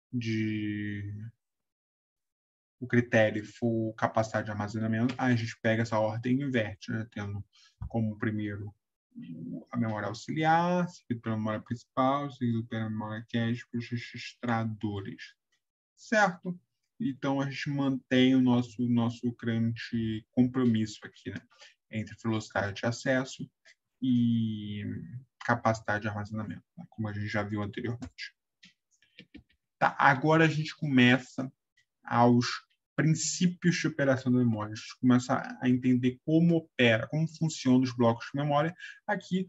o critério for capacidade de armazenamento, a gente pega essa ordem e inverte, né? Tendo como primeiro a memória auxiliar, seguido pela memória principal, seguido pela memória cache, para os registradores. Certo? Então, a gente mantém o nosso grande compromisso aqui, né? Entre velocidade de acesso e capacidade de armazenamento, né? Como a gente já viu anteriormente. Tá, agora a gente começa aos princípios de operação da memória. A gente começa a entender como opera, como funcionam os blocos de memória. Aqui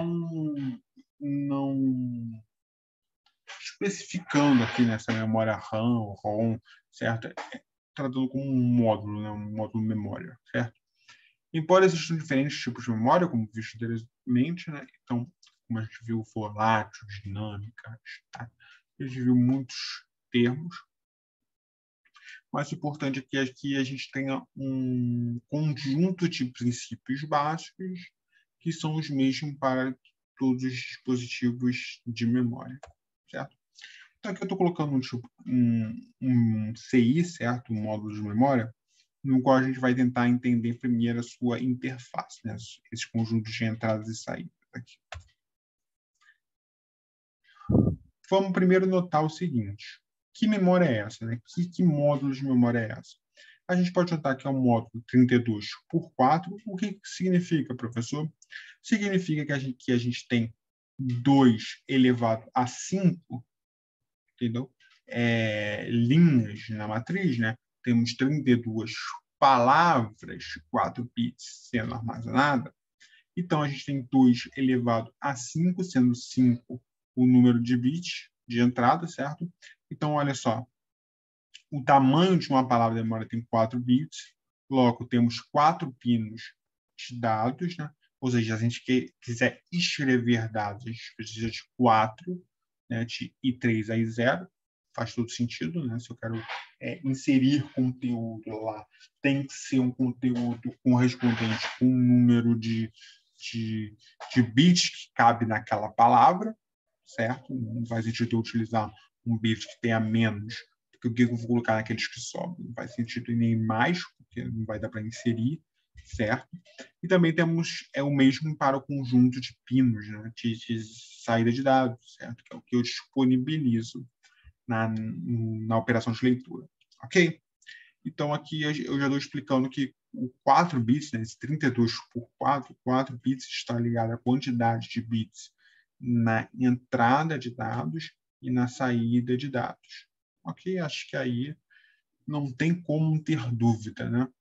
não especificando aqui nessa memória RAM, ROM, certo? Tratando como um módulo, né? Um módulo memória, certo? Embora existam diferentes tipos de memória, como visto anteriormente, né? Então, como a gente viu, volátil, dinâmica, tá? A gente viu muitos termos. Mais importante é que aqui a gente tenha um conjunto de princípios básicos que são os mesmos para todos os dispositivos de memória, certo? Então aqui eu estou colocando um CI, certo? Um módulo de memória, no qual a gente vai tentar entender primeiro a sua interface, né? Esse conjunto de entradas e saídas aqui. Vamos primeiro notar o seguinte: que memória é essa? Né? Que módulo de memória é essa? A gente pode notar que é um módulo 32 por 4. O que significa, professor? Significa que a gente tem 2 elevado a 5, entendeu? Linhas na matriz, né? Temos 32 palavras, 4 bits sendo armazenadas. Então, a gente tem 2 elevado a 5, sendo 5 o número de bits de entrada, certo? Então, olha só, o tamanho de uma palavra de memória tem 4 bits, logo temos 4 pinos de dados, né? Ou seja, se a gente quiser escrever dados, a gente precisa de 4, né? De I3 a I0, faz todo sentido, né? Se eu quero inserir conteúdo lá, tem que ser um conteúdo correspondente com um número de bits que cabe naquela palavra, certo? Não faz sentido eu utilizar um bit que tenha menos do que o que eu vou colocar naqueles que sobram. Não faz sentido nem mais, porque não vai dar para inserir, certo? E também temos o mesmo para o conjunto de pinos, né? de saída de dados, certo? Que é o que eu disponibilizo na operação de leitura, ok? Então, aqui eu já estou explicando que o 4 bits, né, esse 32 por 4 bits está ligado à quantidade de bits na entrada de dados e na saída de dados. Ok? Acho que aí não tem como ter dúvida, né?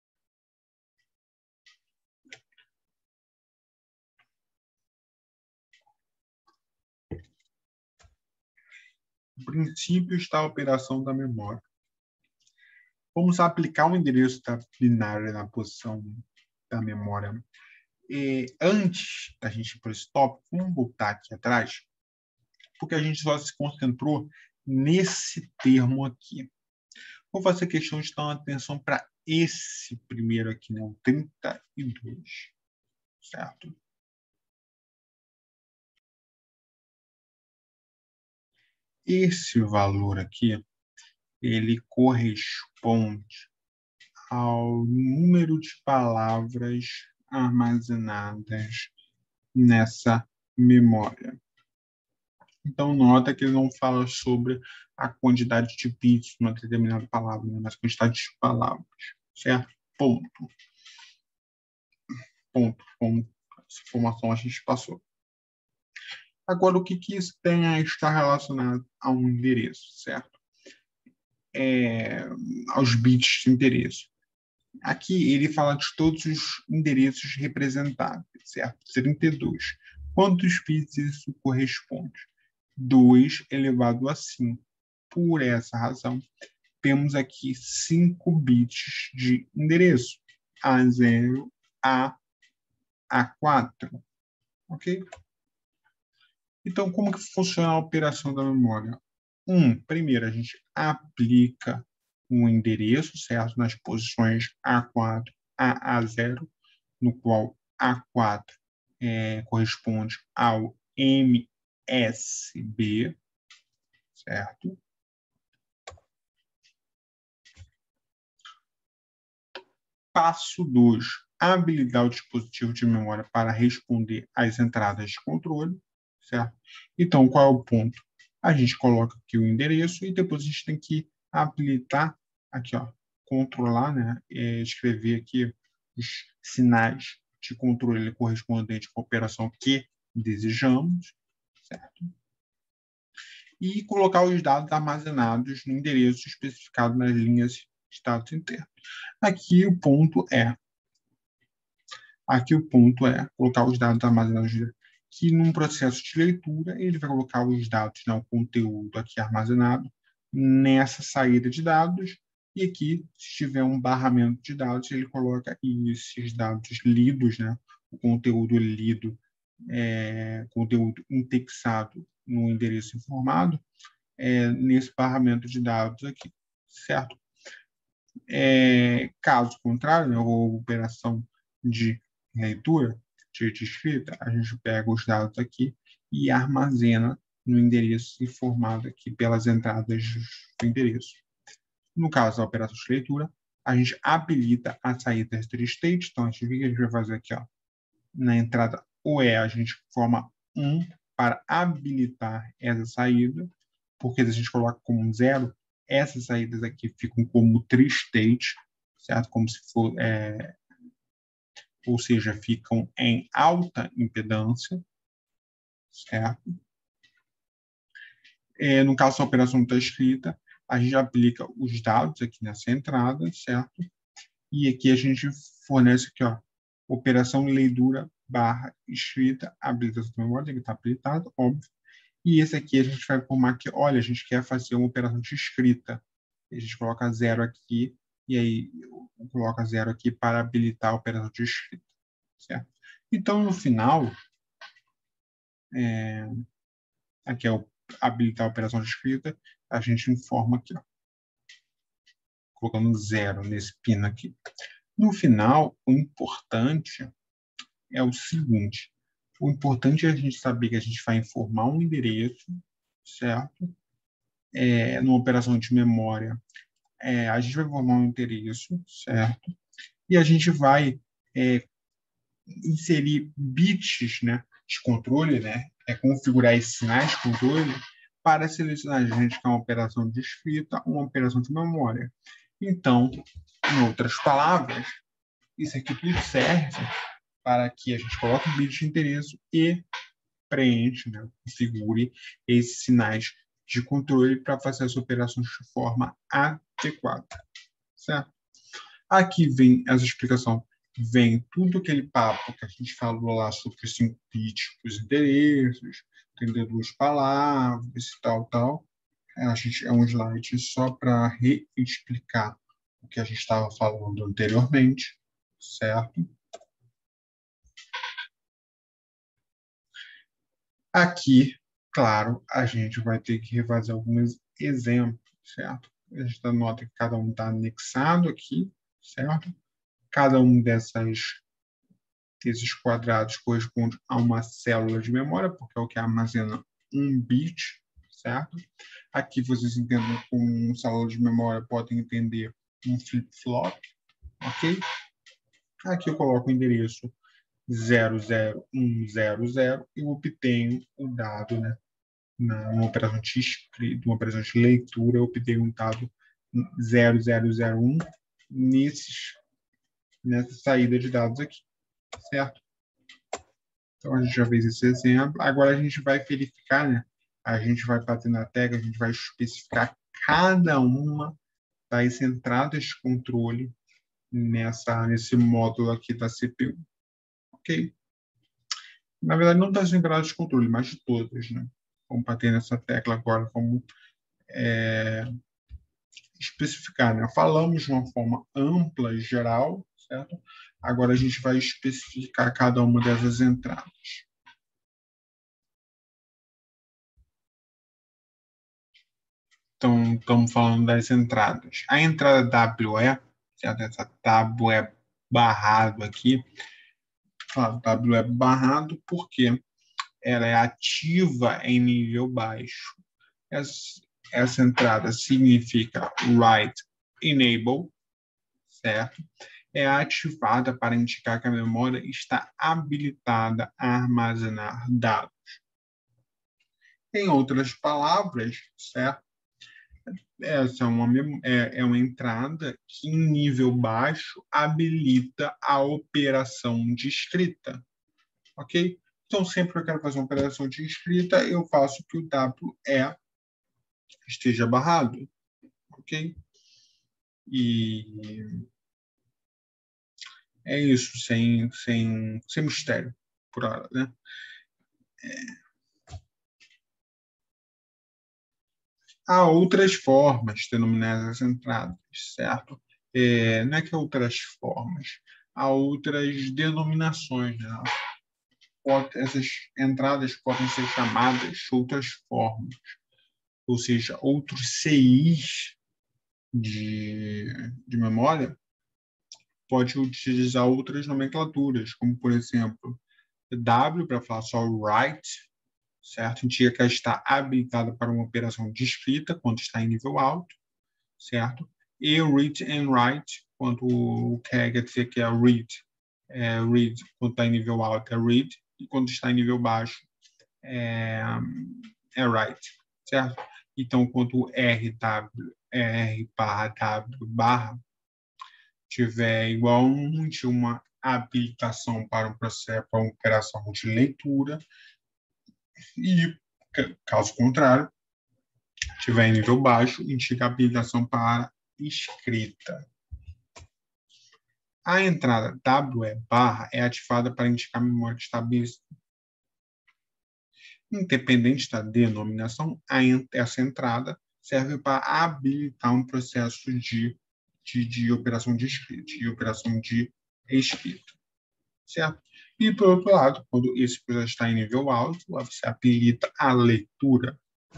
O princípio está a operação da memória. Vamos aplicar um endereço binário na posição da memória. Antes da gente ir para esse tópico, vamos voltar aqui atrás, porque a gente só se concentrou nesse termo aqui. Vou fazer questão de dar uma atenção para esse primeiro aqui, né? O 32, certo? Esse valor aqui, ele corresponde ao número de palavras armazenadas nessa memória. Então, nota que ele não fala sobre a quantidade de bits de uma determinada palavra, né? Mas a quantidade de palavras, certo? Ponto. Como essa informação a gente passou. Agora, o que isso tem a estar relacionado a um endereço, certo? aos bits de endereço. Aqui ele fala de todos os endereços representados, certo? 32. Quantos bits isso corresponde? 2 elevado a 5. Por essa razão, temos aqui 5 bits de endereço. A0 a A4. Ok? Então, como que funciona a operação da memória? Primeiro, a gente aplica um endereço, certo? Nas posições A4 a A0, no qual A4 corresponde ao MSB, certo? Passo 2, habilitar o dispositivo de memória para responder às entradas de controle, certo? Então, qual é o ponto? A gente coloca aqui o endereço e depois a gente tem que habilitar, aqui, ó, controlar, né? Escrever aqui os sinais de controle correspondente à operação que desejamos, certo? E colocar os dados armazenados no endereço especificado nas linhas de status internos. Aqui o ponto é colocar os dados armazenados que num processo de leitura ele vai colocar os dados, né, o conteúdo aqui armazenado nessa saída de dados e aqui, se tiver um barramento de dados, ele coloca esses dados lidos, né, o conteúdo lido, conteúdo indexado no endereço informado, nesse barramento de dados aqui, certo? Caso contrário, né, ou operação de leitura, de escrita, a gente pega os dados aqui e armazena no endereço informado aqui pelas entradas do endereço. No caso da operação de leitura, a gente habilita a saída steady state. Então, o que a gente vai fazer aqui? Ó, na entrada OE, a gente forma 1 para habilitar essa saída, porque se a gente coloca como 0, essas saídas aqui ficam como tri-state, certo? Como se for, ou seja, ficam em alta impedância, certo? No caso, a operação está escrita, a gente aplica os dados aqui nessa entrada, certo? E aqui a gente fornece aqui, ó, operação leitura barra escrita, habilitação da memória, que está habilitado, óbvio. E esse aqui a gente vai informar que, olha, a gente quer fazer uma operação de escrita. A gente coloca 0 aqui, e aí coloca 0 aqui para habilitar a operação de escrita, certo? Então, no final, aqui é habilitar a operação de escrita, a gente informa aqui, ó, colocando 0 nesse pino aqui. No final, o importante é o seguinte: o importante é a gente saber que a gente vai informar um endereço, certo? Numa operação de memória, a gente vai informar um endereço, certo? E a gente vai inserir bits, né, de controle, né? Configurar esses sinais de controle para selecionar a gente que é uma operação de escrita, uma operação de memória. Então, em outras palavras, isso aqui tudo serve para que a gente coloque o bit de endereço e preenche, né, configure esses sinais de controle para fazer as operações de forma adequada, certo? Aqui vem essa explicação, vem tudo aquele papo que a gente falou lá sobre os 5 bits, os endereços, 32 palavras e tal. É um slide só para reexplicar o que a gente estava falando anteriormente, certo? Aqui, claro, a gente vai ter que refazer alguns exemplos, certo? A gente nota que cada um está anexado aqui, certo? Cada um desses quadrados corresponde a uma célula de memória, porque é o que armazena um bit, certo? Aqui vocês entendem como célula de memória, podem entender um flip-flop, ok? Aqui eu coloco o endereço 00100 e obtenho o dado, né? Numa operação de leitura, eu obtenho um dado 0001 nessa saída de dados aqui, certo? Então, a gente já fez esse exemplo. Agora, a gente vai verificar, né? A gente vai bater na tecla, a gente vai especificar cada uma das entradas de controle nesse módulo aqui da CPU. Ok? Na verdade, não das entradas de controle, mas de todas, né? Vamos bater nessa tecla agora, vamos especificar, né? Falamos de uma forma ampla e geral, certo? Agora a gente vai especificar cada uma dessas entradas. Então, estamos falando das entradas. A entrada WE, certo? Essa WE barrado aqui, WE barrado porque ela é ativa em nível baixo. Essa entrada significa write enable, certo? É ativada para indicar que a memória está habilitada a armazenar dados. Em outras palavras, certo? Essa é uma entrada que, em nível baixo, habilita a operação de escrita. Ok? Então, sempre que eu quero fazer uma operação de escrita, eu faço que o WE esteja barrado. Ok? E é isso, sem mistério, por hora, né? Há outras formas de denominar essas entradas, certo? Não é que há outras formas, há outras denominações, né? Essas entradas podem ser chamadas de outras formas, ou seja, outros CIs de memória pode utilizar outras nomenclaturas, como, por exemplo, W para falar só write, certo? Indica que ela está habilitada para uma operação de escrita quando está em nível alto, certo? E read and write, quando quer dizer que é read, read quando está em nível alto é read, e quando está em nível baixo é write, certo? Então, quando R barra W barra tiver igualmente uma habilitação para um processo, para uma operação de leitura, e caso contrário, tiver em nível baixo, indica habilitação para escrita. A entrada WE barra é ativada para indicar a memória estabelecida. Independente da denominação, essa entrada serve para habilitar um processo de operação de escrita, certo? E, por outro lado, quando esse processo está em nível alto, você habilita a leitura,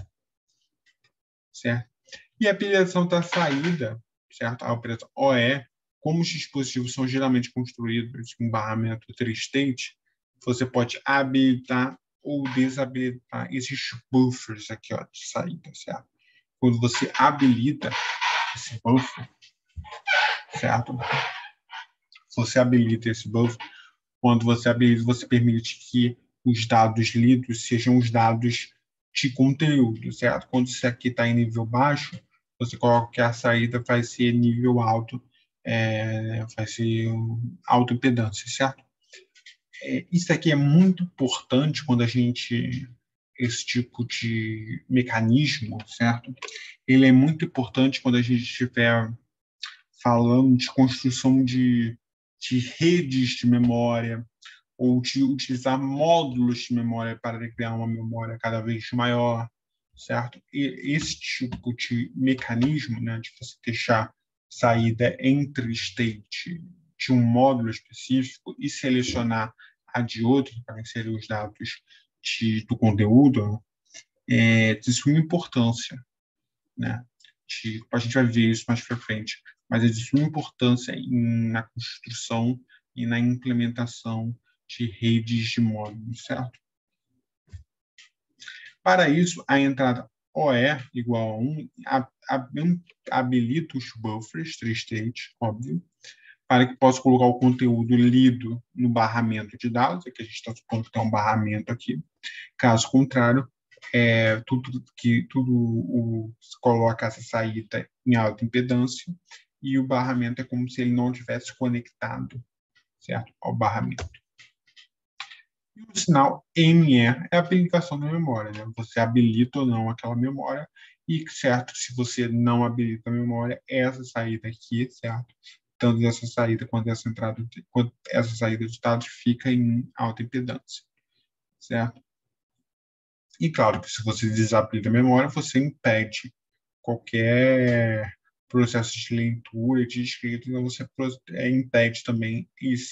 certo? E a habilitação da saída, certo? A operação OE, como os dispositivos são geralmente construídos com barramento tri-state, você pode habilitar ou desabilitar esses buffers aqui, ó, de saída, certo? Quando você habilita esse buffer, certo? Você habilita esse buffer, quando você habilita, você permite que os dados lidos sejam os dados de conteúdo, certo? Quando isso aqui está em nível baixo, você coloca que a saída vai ser nível alto, vai ser alta impedância, certo? Isso aqui é muito importante quando a gente esse tipo de mecanismo, certo? Ele é muito importante quando a gente estiver falando de construção de redes de memória ou de utilizar módulos de memória para criar uma memória cada vez maior, certo? E esse tipo de mecanismo, né, de você deixar saída entre state de um módulo específico e selecionar a de outro para inserir os dados do conteúdo, de suma importância, né? A gente vai ver isso mais para frente, mas é de suma importância na construção e na implementação de redes de módulos, certo? Para isso, a entrada OE igual a 1 habilita os buffers tri-state, óbvio, para que possa colocar o conteúdo lido no barramento de dados, aqui a gente está supondo que tem um barramento aqui. Caso contrário, tudo coloca essa saída em alta impedância e o barramento é como se ele não tivesse conectado, certo, ao barramento. E o sinal ME é a habilitação da memória, né? Você habilita ou não aquela memória E, certo, se você não habilita a memória, essa saída aqui, certo? Tanto essa saída quanto essa entrada, quanto essa saída de dados fica em alta impedância, certo? E claro que se você desabilita a memória, você impede qualquer processo de leitura e de escrita, então você impede também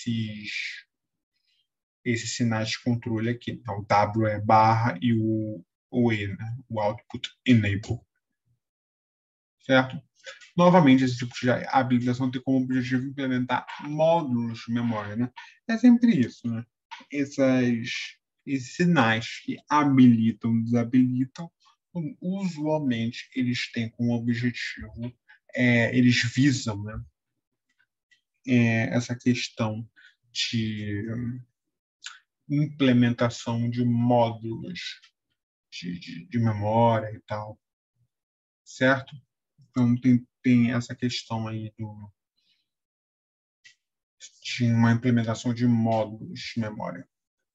esses sinais de controle aqui. Então, o W é barra e o E, né? O output enable. Certo? Novamente, esse tipo de habilitação tem como objetivo implementar módulos de memória, né? É sempre isso, né? Esses sinais que habilitam, desabilitam, usualmente eles têm como objetivo, eles visam, né? Essa questão de implementação de módulos de memória e tal, certo? Então, tem essa questão aí de uma implementação de módulos de memória.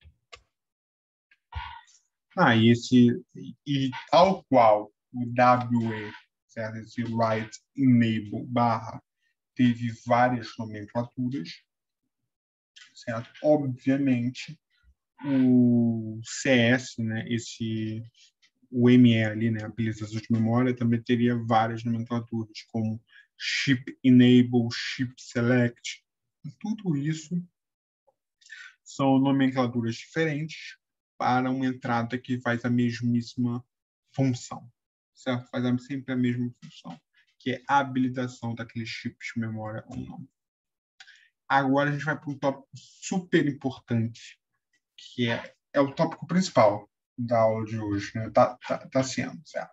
E tal qual o WE, certo? Esse Write Enable barra, teve várias nomenclaturas, certo? Obviamente, o CS, né, o ME ali, né, habilitação de memória, também teria várias nomenclaturas, como Chip Enable, Chip Select. Tudo isso são nomenclaturas diferentes para uma entrada que faz a mesmíssima função, certo? Faz sempre a mesma função, que é a habilitação daqueles chips de memória ou não. Agora a gente vai para um tópico super importante, que é o tópico principal da aula de hoje, né? Tá sendo, certo?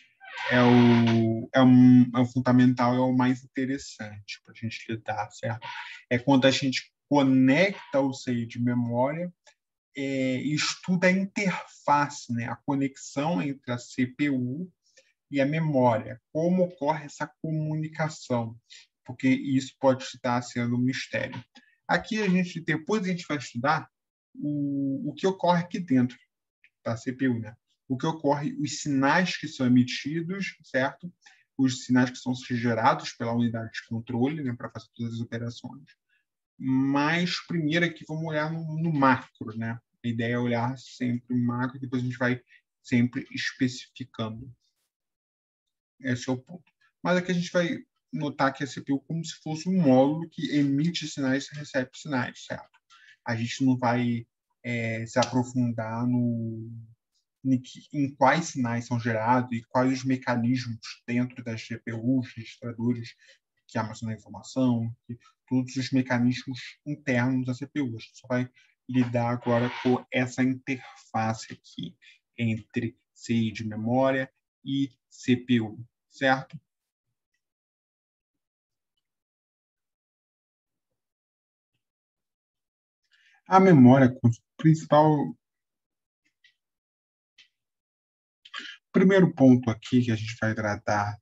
É o fundamental, é o mais interessante para a gente lidar, certo? É quando a gente conecta o CI de memória e estuda a interface, né? A conexão entre a CPU e a memória, como ocorre essa comunicação, porque isso pode estar sendo um mistério. Aqui depois a gente vai estudar o que ocorre aqui dentro da CPU, né? O que ocorre, os sinais que são emitidos, certo? Os sinais que são gerados pela unidade de controle, né, para fazer todas as operações. Mas primeiro aqui vamos olhar no macro, né? A ideia é olhar sempre o macro, depois a gente vai sempre especificando. Esse é o ponto. Mas aqui a gente vai notar que a CPU como se fosse um módulo que emite sinais e recebe sinais, certo? A gente não vai se aprofundar em quais sinais são gerados e quais os mecanismos dentro das GPUs, registradores que armazenam a informação, todos os mecanismos internos da CPU. A gente só vai lidar agora com essa interface aqui entre CI de memória e CPU, certo? A memória principal. Primeiro ponto aqui que a gente vai tratar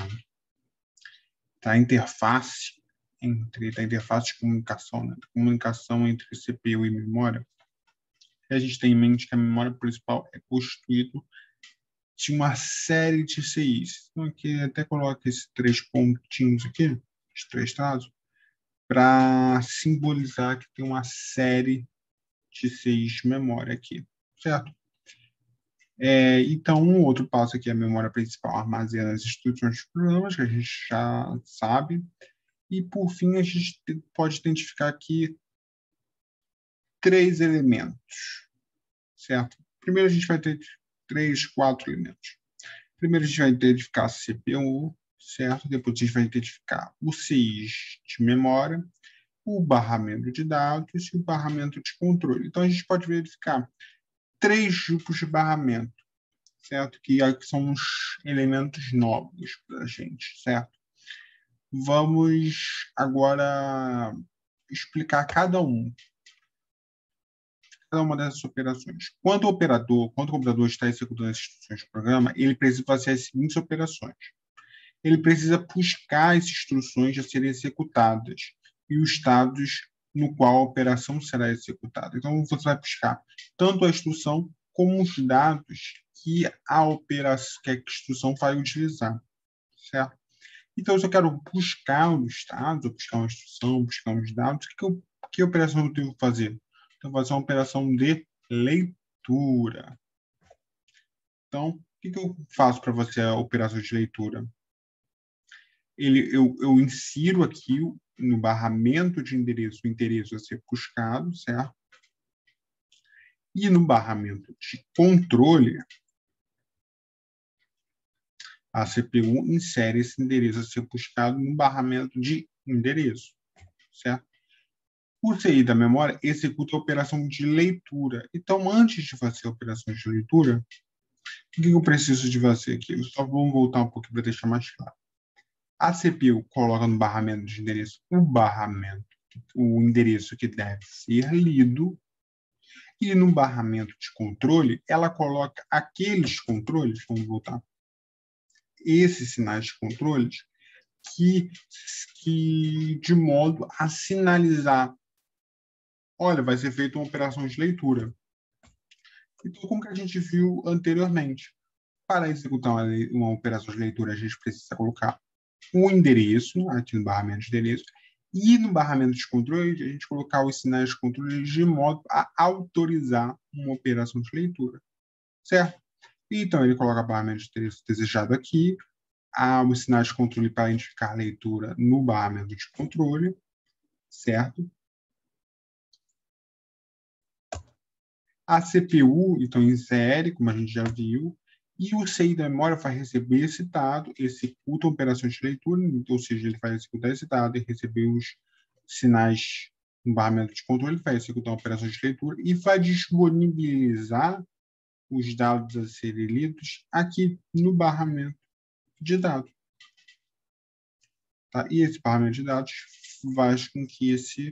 da interface da interface de comunicação, né? Da comunicação entre CPU e memória. A gente tem em mente que a memória principal é constituída de uma série de CIs. Então, aqui até coloca esses 3 pontinhos aqui, os 3 traços, para simbolizar que tem uma série de CIs de memória aqui, certo? Então, um outro passo aqui é a memória principal armazena as instruções dos programas, que a gente já sabe. E, por fim, a gente pode identificar aqui 3 elementos, certo? Primeiro, a gente vai ter 3, 4 elementos. Primeiro, a gente vai identificar a CPU, certo? Depois, a gente vai identificar o CIs de memória, o barramento de dados e o barramento de controle. Então, a gente pode verificar 3 tipos de barramento, certo? Que são os elementos novos para a gente, certo? Vamos agora explicar cada uma dessas operações. Quando o computador está executando as instruções do programa, ele precisa fazer as seguintes operações. Ele precisa buscar as instruções a serem executadas e os estados no qual a operação será executada. Então, você vai buscar tanto a instrução como os dados que a operação, que a instrução vai utilizar, certo? Então, se eu quero buscar os dados, ou buscar uma instrução, buscar os dados, que operação eu tenho que fazer? Então, fazer uma operação de leitura. Então, o que eu faço para você a operação de leitura? Eu insiro aqui no barramento de endereço o endereço a ser buscado, certo? E no barramento de controle, a CPU insere esse endereço a ser buscado no barramento de endereço, certo? O CI da memória executa a operação de leitura. Então, antes de fazer a operação de leitura, o que eu preciso de fazer aqui? Só vamos voltar um pouquinho para deixar mais claro. A CPU coloca no barramento de endereço o endereço que deve ser lido, e no barramento de controle, ela coloca aqueles controles, vamos voltar, esses sinais de controles, que de modo a sinalizar, olha, vai ser feita uma operação de leitura. Então, como que a gente viu anteriormente, para executar uma operação de leitura, a gente precisa colocar o endereço, aqui no barramento de endereço, e no barramento de controle, a gente colocar os sinais de controle de modo a autorizar uma operação de leitura, certo? Então, ele coloca o barramento de endereço desejado aqui, os sinais de controle para identificar a leitura no barramento de controle, certo? A CPU, então, insere, como a gente já viu, e o CI da memória vai receber esse dado, executa a operação de leitura, ou seja, ele vai executar esse dado e receber os sinais no barramento de controle, vai executar uma operação de leitura e vai disponibilizar os dados a serem lidos aqui no barramento de dados. Tá? E esse barramento de dados faz com que esse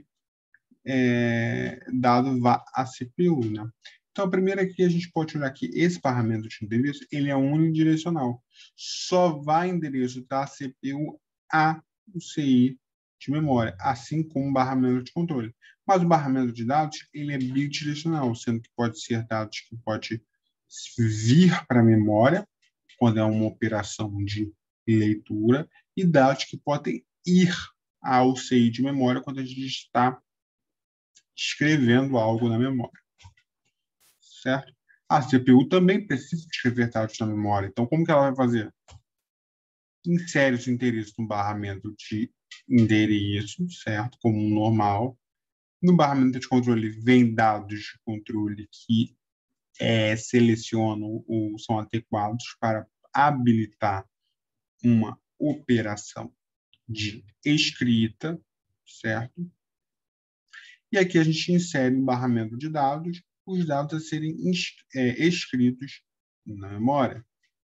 dado vá à CPU, né? Então, a primeira que a gente pode olhar aqui, esse barramento de endereço, ele é unidirecional. Só vai endereço da CPU a o CI de memória, assim como o barramento de controle. Mas o barramento de dados, ele é bidirecional, sendo que pode ser dados que pode vir para a memória, quando é uma operação de leitura, e dados que podem ir ao CI de memória quando a gente está escrevendo algo na memória, certo? A CPU também precisa escrever dados na memória. Então, como que ela vai fazer? Insere os endereços no barramento de endereço, certo? Como um normal. No barramento de controle, vem dados de controle que selecionam ou são adequados para habilitar uma operação de escrita, certo? E aqui a gente insere no barramento de dados os dados a serem escritos na memória.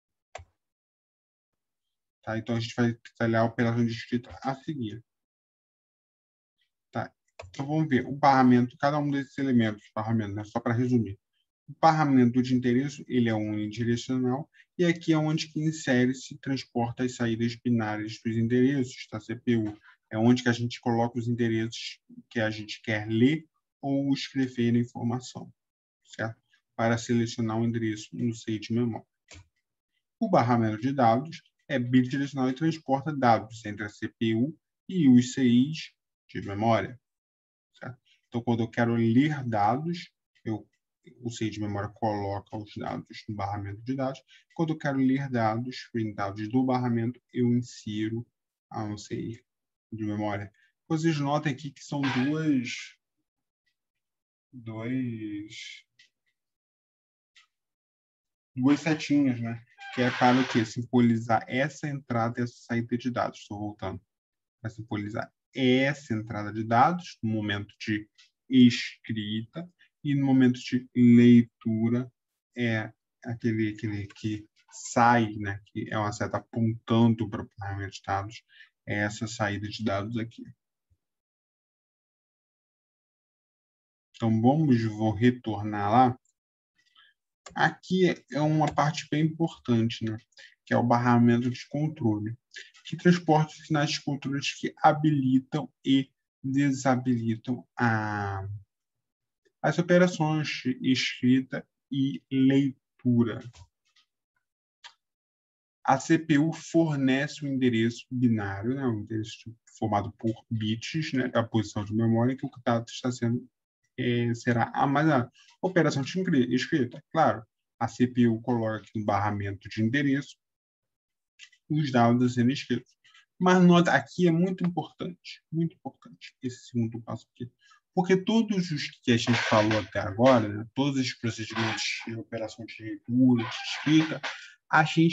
Tá? Então, a gente vai detalhar a operação de escrita a seguir. Tá? Então, vamos ver o barramento, cada um desses elementos, barramento, né? Só para resumir. O barramento de endereço, ele é unidirecional, e aqui é onde que insere-se e transporta as saídas binárias dos endereços da CPU. É onde que a gente coloca os endereços que a gente quer ler ou escrever a informação, certo? Para selecionar o endereço no CI de memória. O barramento de dados é bidirecional e transporta dados entre a CPU e os CIs de memória, certo? Então, quando eu quero ler dados, o CI de memória coloca os dados no barramento de dados. Quando eu quero ler dados, dados do barramento, eu insiro ao CI de memória. Vocês notem aqui que são duas setinhas, né? Que é para o quê? Simbolizar essa entrada e essa saída de dados. Estou voltando. Para simbolizar essa entrada de dados no momento de escrita e no momento de leitura é aquele que sai, né? Que é uma seta apontando para o barramento de dados. É essa saída de dados aqui. Então, vou retornar lá. Aqui é uma parte bem importante, né? Que é o barramento de controle, que transporta os sinais de controle que habilitam e desabilitam as operações de escrita e leitura. A CPU fornece um endereço binário, né, um endereço formado por bits, né, da posição de memória que o dado está sendo será armazenado. Operação de escrita, claro. A CPU coloca aqui no barramento de endereço os dados a serem escritos. Mas nota, aqui é muito importante esse segundo passo aqui. Porque todos os que a gente falou até agora, né, todos os procedimentos de operação de leitura, de escrita, a gente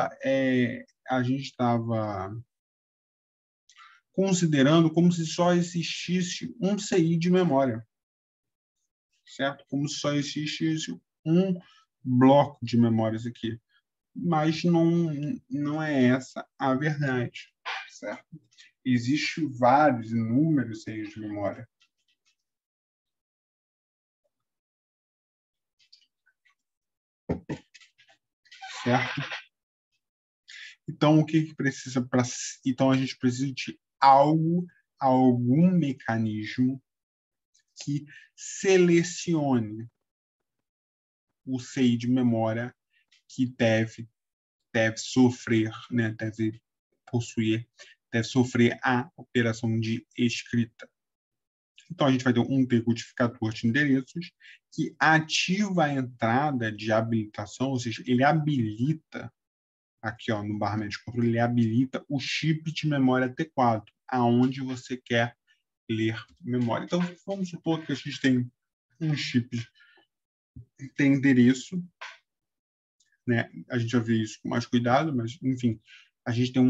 estava considerando como se só existisse um CI de memória, certo? Como se só existisse um bloco de memórias aqui. Mas não é essa a verdade, certo? Existem vários, inúmeros CIs de memória. Certo? Então, o que precisa para... Então, a gente precisa de algum mecanismo que selecione o CI de memória que deve sofrer, né, deve sofrer a operação de escrita. Então, a gente vai ter um decodificador de endereços que ativa a entrada de habilitação, ou seja, ele habilita, aqui ó, no barramento de controle, ele habilita o chip de memória T4, aonde você quer ler memória. Então, vamos supor que a gente tem um chip que tem endereço, né? A gente vai ver isso com mais cuidado, mas, enfim, a gente tem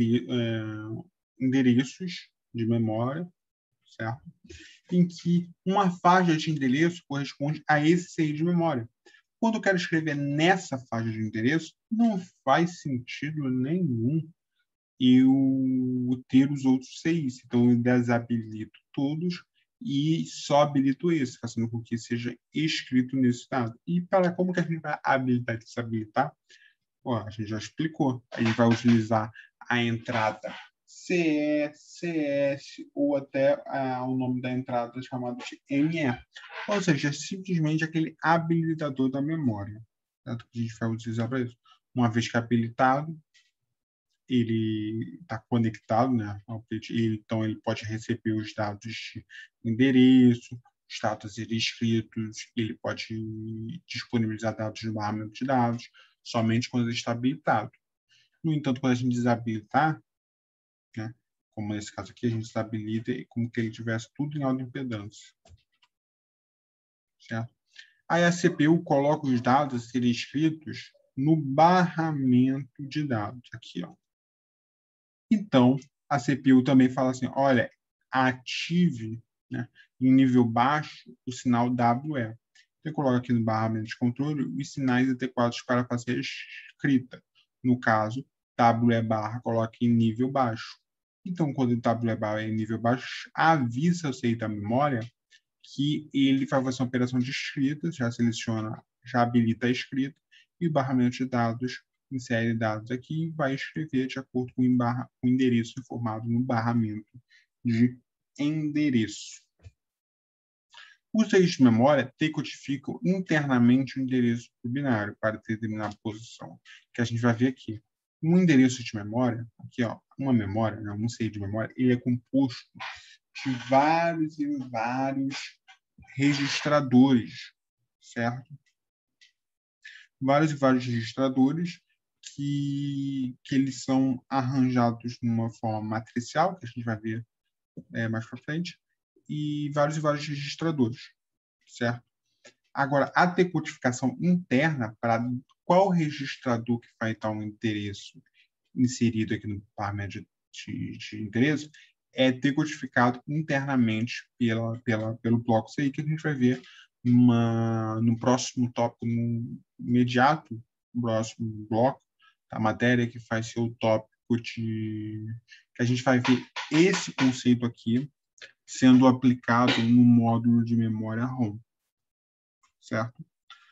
endereços de memória, certo? Em que uma faixa de endereço corresponde a esse CI de memória. Quando eu quero escrever nessa faixa de endereço, não faz sentido nenhum eu ter os outros CIs. Então, eu desabilito todos e só habilito esse, fazendo com que seja escrito nesse dado. E para como que a gente vai habilitar e desabilitar? A gente já explicou. A gente vai utilizar a entrada CE, CS ou até o nome da entrada chamado de ME. Ou seja, é simplesmente aquele habilitador da memória, certo? Que a gente vai utilizar para isso. Uma vez que é habilitado, ele está conectado, né? Então ele pode receber os dados de endereço, os dados escritos, ele pode disponibilizar dados no barramento de dados, somente quando ele está habilitado. No entanto, quando a gente desabilitar, né, como nesse caso aqui, a gente desabilita como que ele tivesse tudo em alta impedância. Certo? Aí a CPU coloca os dados a serem escritos no barramento de dados, aqui, ó. Então, a CPU também fala assim, olha, ative, né, em nível baixo o sinal WE. Você coloca aqui no barramento de controle os sinais adequados para fazer a escrita. No caso, WE barra coloca em nível baixo. Então, quando o WE barra é em nível baixo, avisa o CI da memória que ele vai fazer uma operação de escrita, já seleciona, já habilita a escrita, e o barramento de dados insere dados aqui e vai escrever de acordo com o endereço informado no barramento de endereço. Os CIs de memória decodificam internamente o endereço binário para determinar a posição, que a gente vai ver aqui. Um endereço de memória, aqui ó, uma memória, né, um CI de memória, ele é composto de vários e vários registradores, certo? Vários e vários registradores que eles são arranjados de uma forma matricial, que a gente vai ver mais para frente, e vários registradores, certo? Agora, a decodificação interna para qual registrador que vai estar um endereço inserido aqui no parámetro de endereço é decodificado internamente pelo bloco CI, que a gente vai ver no próximo tópico, no imediato próximo bloco da matéria, que vai ser o tópico que a gente vai ver esse conceito aqui sendo aplicado no módulo de memória ROM, certo?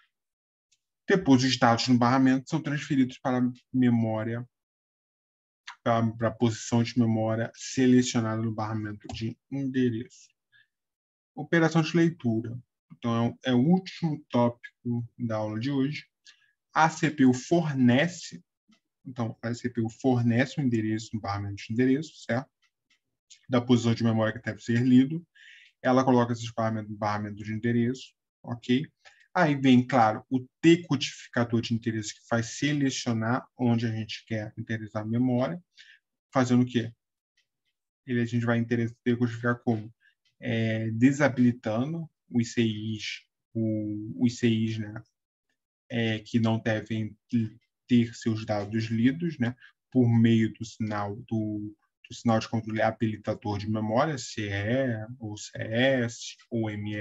Depois, os dados no barramento são transferidos para a memória, para a posição de memória selecionada no barramento de endereço. Operação de leitura. Então, é o último tópico da aula de hoje. A CPU fornece, então, a CPU fornece um endereço, um barramento de endereço, certo? Da posição de memória que deve ser lido. Ela coloca esses barramentos de endereço, ok? Aí vem, claro, o decodificador de endereço que vai selecionar onde a gente quer endereçar a memória, fazendo o quê? A gente vai decodificar como? Desabilitando os ICIs, né? Que não devem ter seus dados lidos, né? Por meio do sinal de controle habilitador de memória, CE, ou CS, ou ME.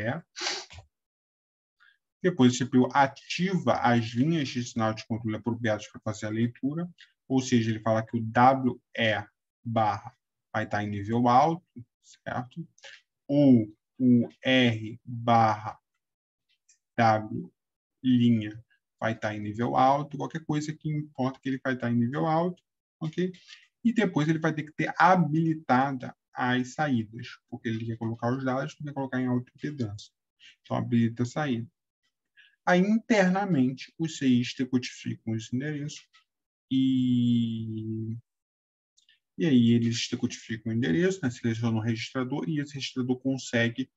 Depois, o CPU ativa as linhas de sinal de controle apropriadas para fazer a leitura, ou seja, ele fala que o WE barra vai estar em nível alto, certo? Ou o R barra W linha vai estar em nível alto, qualquer coisa que importa que ele vai estar em nível alto, ok? E depois ele vai ter que ter habilitada as saídas, porque ele quer colocar os dados, não quer colocar em alta impedância. Então, habilita a saída. Aí, internamente, os CIs decodificam esse endereço e aí eles decodificam o endereço, né, selecionam o registrador e esse registrador consegue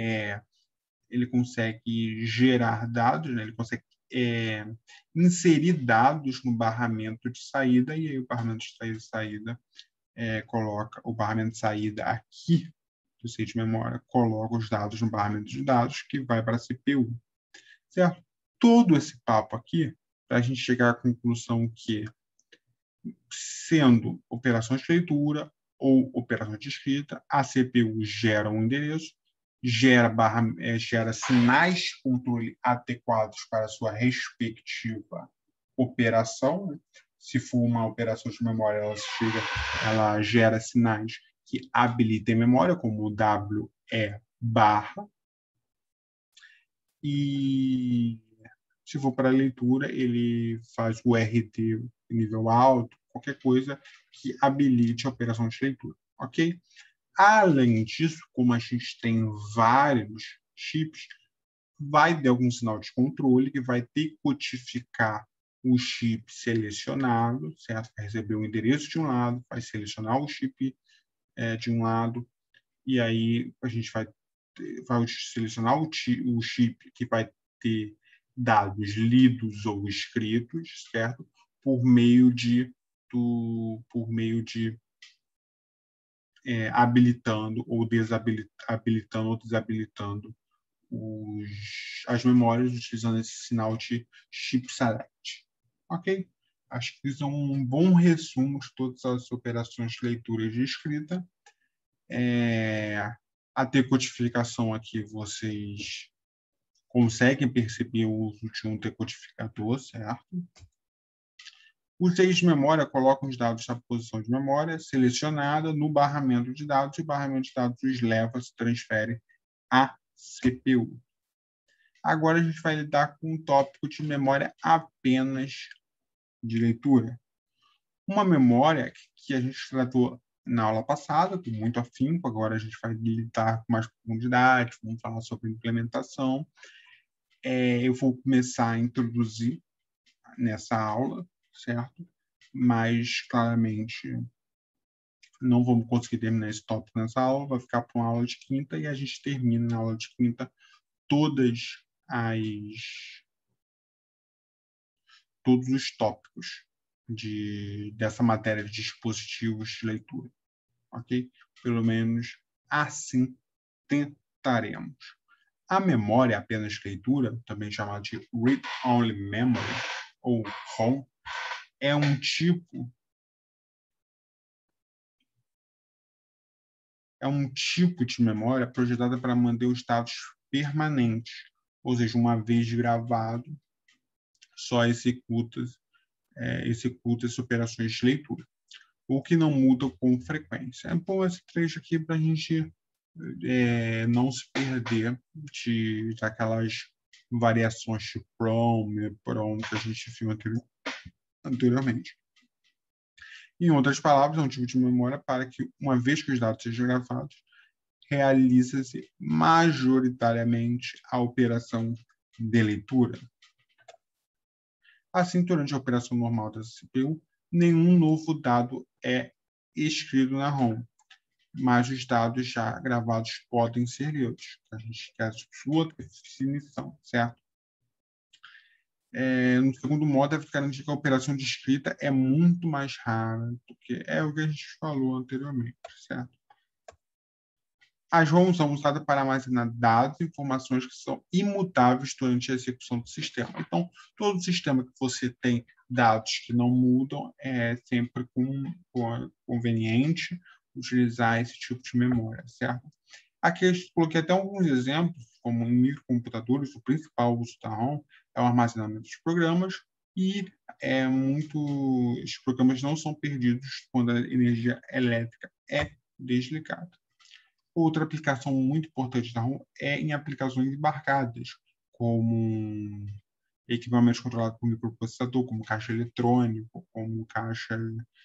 gerar dados, né, ele consegue inserir dados no barramento de saída e aí o barramento de saída coloca o barramento de saída aqui do CI de memória, coloca os dados no barramento de dados que vai para a CPU. Certo? Todo esse papo aqui, para a gente chegar à conclusão que, sendo operações de leitura ou operações de escrita, a CPU gera um endereço, gera sinais de controle adequados para a sua respectiva operação. Né? Se for uma operação de memória, ela gera sinais que habilitem memória, como o WE barra, e se for para leitura, ele faz o RT em nível alto, qualquer coisa que habilite a operação de leitura, ok? Além disso, como a gente tem vários chips, vai ter algum sinal de controle que vai decodificar o chip selecionado, certo? Vai receber o endereço de um lado, vai selecionar o chip de um lado, e aí a gente vai selecionar o chip que vai ter dados lidos ou escritos, certo? Por meio de habilitando ou desabilitando as memórias utilizando esse sinal de chip select. Ok? Acho que isso é um bom resumo de todas as operações de leitura e de escrita. A decodificação aqui vocês conseguem perceber o uso de um decodificador, certo? Os eixos de memória colocam os dados na posição de memória selecionada no barramento de dados, e o barramento de dados os leva, se transfere à CPU. Agora a gente vai lidar com um tópico de memória apenas de leitura. Uma memória que a gente tratou na aula passada, com muito afinco, agora a gente vai lidar com mais profundidade, vamos falar sobre implementação. Eu vou começar a introduzir nessa aula, certo? Mas, claramente, não vamos conseguir terminar esse tópico nessa aula, vai ficar para uma aula de quinta e a gente termina na aula de quinta todos os tópicos dessa matéria de dispositivos de leitura, ok? Pelo menos assim tentaremos. A memória apenas de leitura, também chamada de Read-Only Memory, ou ROM, é um tipo de memória projetada para manter os dados permanentes, ou seja, uma vez gravado, só executa as operações de leitura, o que não muda com frequência. É bom esse trecho aqui para a gente não se perder daquelas variações de PROM, EPROM que a gente viu anteriormente. Em outras palavras, é um tipo de memória para que, uma vez que os dados sejam gravados, realiza-se majoritariamente a operação de leitura. Assim, durante a operação normal da CPU, nenhum novo dado é escrito na ROM, mas os dados já gravados podem ser lidos. A gente quer a sua definição, certo? No segundo modo, deve garantir que a operação de escrita é muito mais rara do que é o que a gente falou anteriormente, certo? As ROMs são usadas para armazenar dados e informações que são imutáveis durante a execução do sistema. Então, todo sistema que você tem dados que não mudam, é sempre conveniente utilizar esse tipo de memória, certo? Aqui eu coloquei até alguns exemplos, como em microcomputadores, o principal uso da ROM é o armazenamento dos programas, e os programas não são perdidos quando a energia elétrica é desligada. Outra aplicação muito importante da ROM é em aplicações embarcadas, como equipamentos controlados por microprocessador, como caixa eletrônico, como caixa...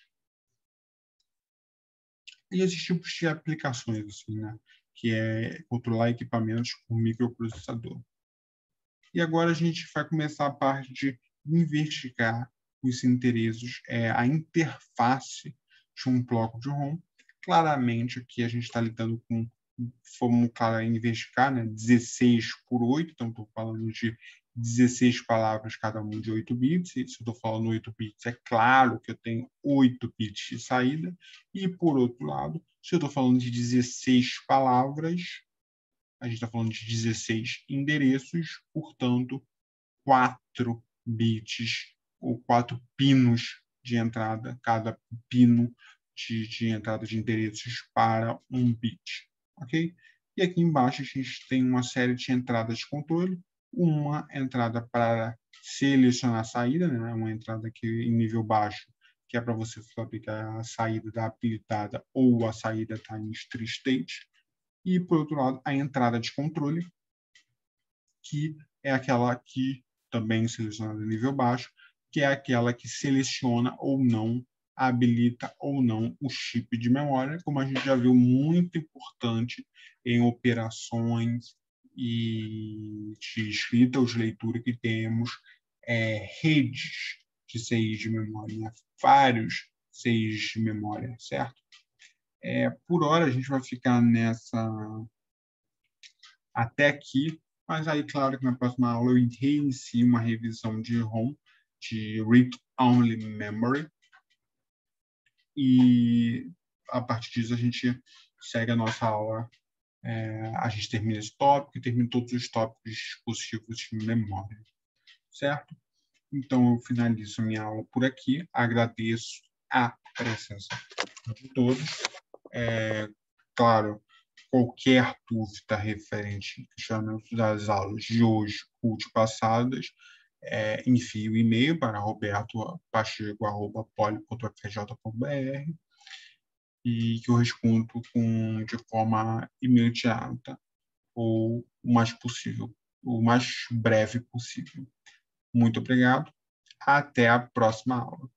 E esses tipos de aplicações, assim, né? Que é controlar equipamentos com microprocessador. E agora a gente vai começar a parte de investigar os endereços, a interface de um bloco de ROM. Claramente, aqui a gente está lidando com, vamos investigar, né, 16 por 8, então estou falando de 16 palavras, cada um de 8 bits. E se eu estou falando 8 bits, é claro que eu tenho 8 bits de saída. E, por outro lado, se eu estou falando de 16 palavras, a gente está falando de 16 endereços, portanto, 4 bits ou 4 pinos de entrada, cada pino de entrada de endereços para um bit, ok? E aqui embaixo a gente tem uma série de entradas de controle, uma entrada para selecionar a saída, né? Uma entrada que em nível baixo, que é para você fabricar a saída da habilitada ou a saída da tree state, e, por outro lado, a entrada de controle, que é aquela que também selecionada em nível baixo, que é aquela que seleciona ou não, habilita ou não o chip de memória, como a gente já viu, muito importante em operações e de escrita ou de leitura que temos redes de CIs de memória, né? Vários CIs de memória, certo? Por hora a gente vai ficar nessa até aqui, mas aí, claro, que na próxima aula eu reinicio uma revisão de ROM, de Read-Only Memory, e a partir disso a gente segue a nossa aula, a gente termina esse tópico e termina todos os tópicos dispositivos de memória, certo? Então, eu finalizo minha aula por aqui, agradeço a presença de todos. Claro, qualquer dúvida referente ao questionamento das aulas de hoje ou de passadas, envie o e-mail para robertopacheco@poli.fj.br e que eu respondo de forma imediata ou o mais possível, o mais breve possível. Muito obrigado. Até a próxima aula.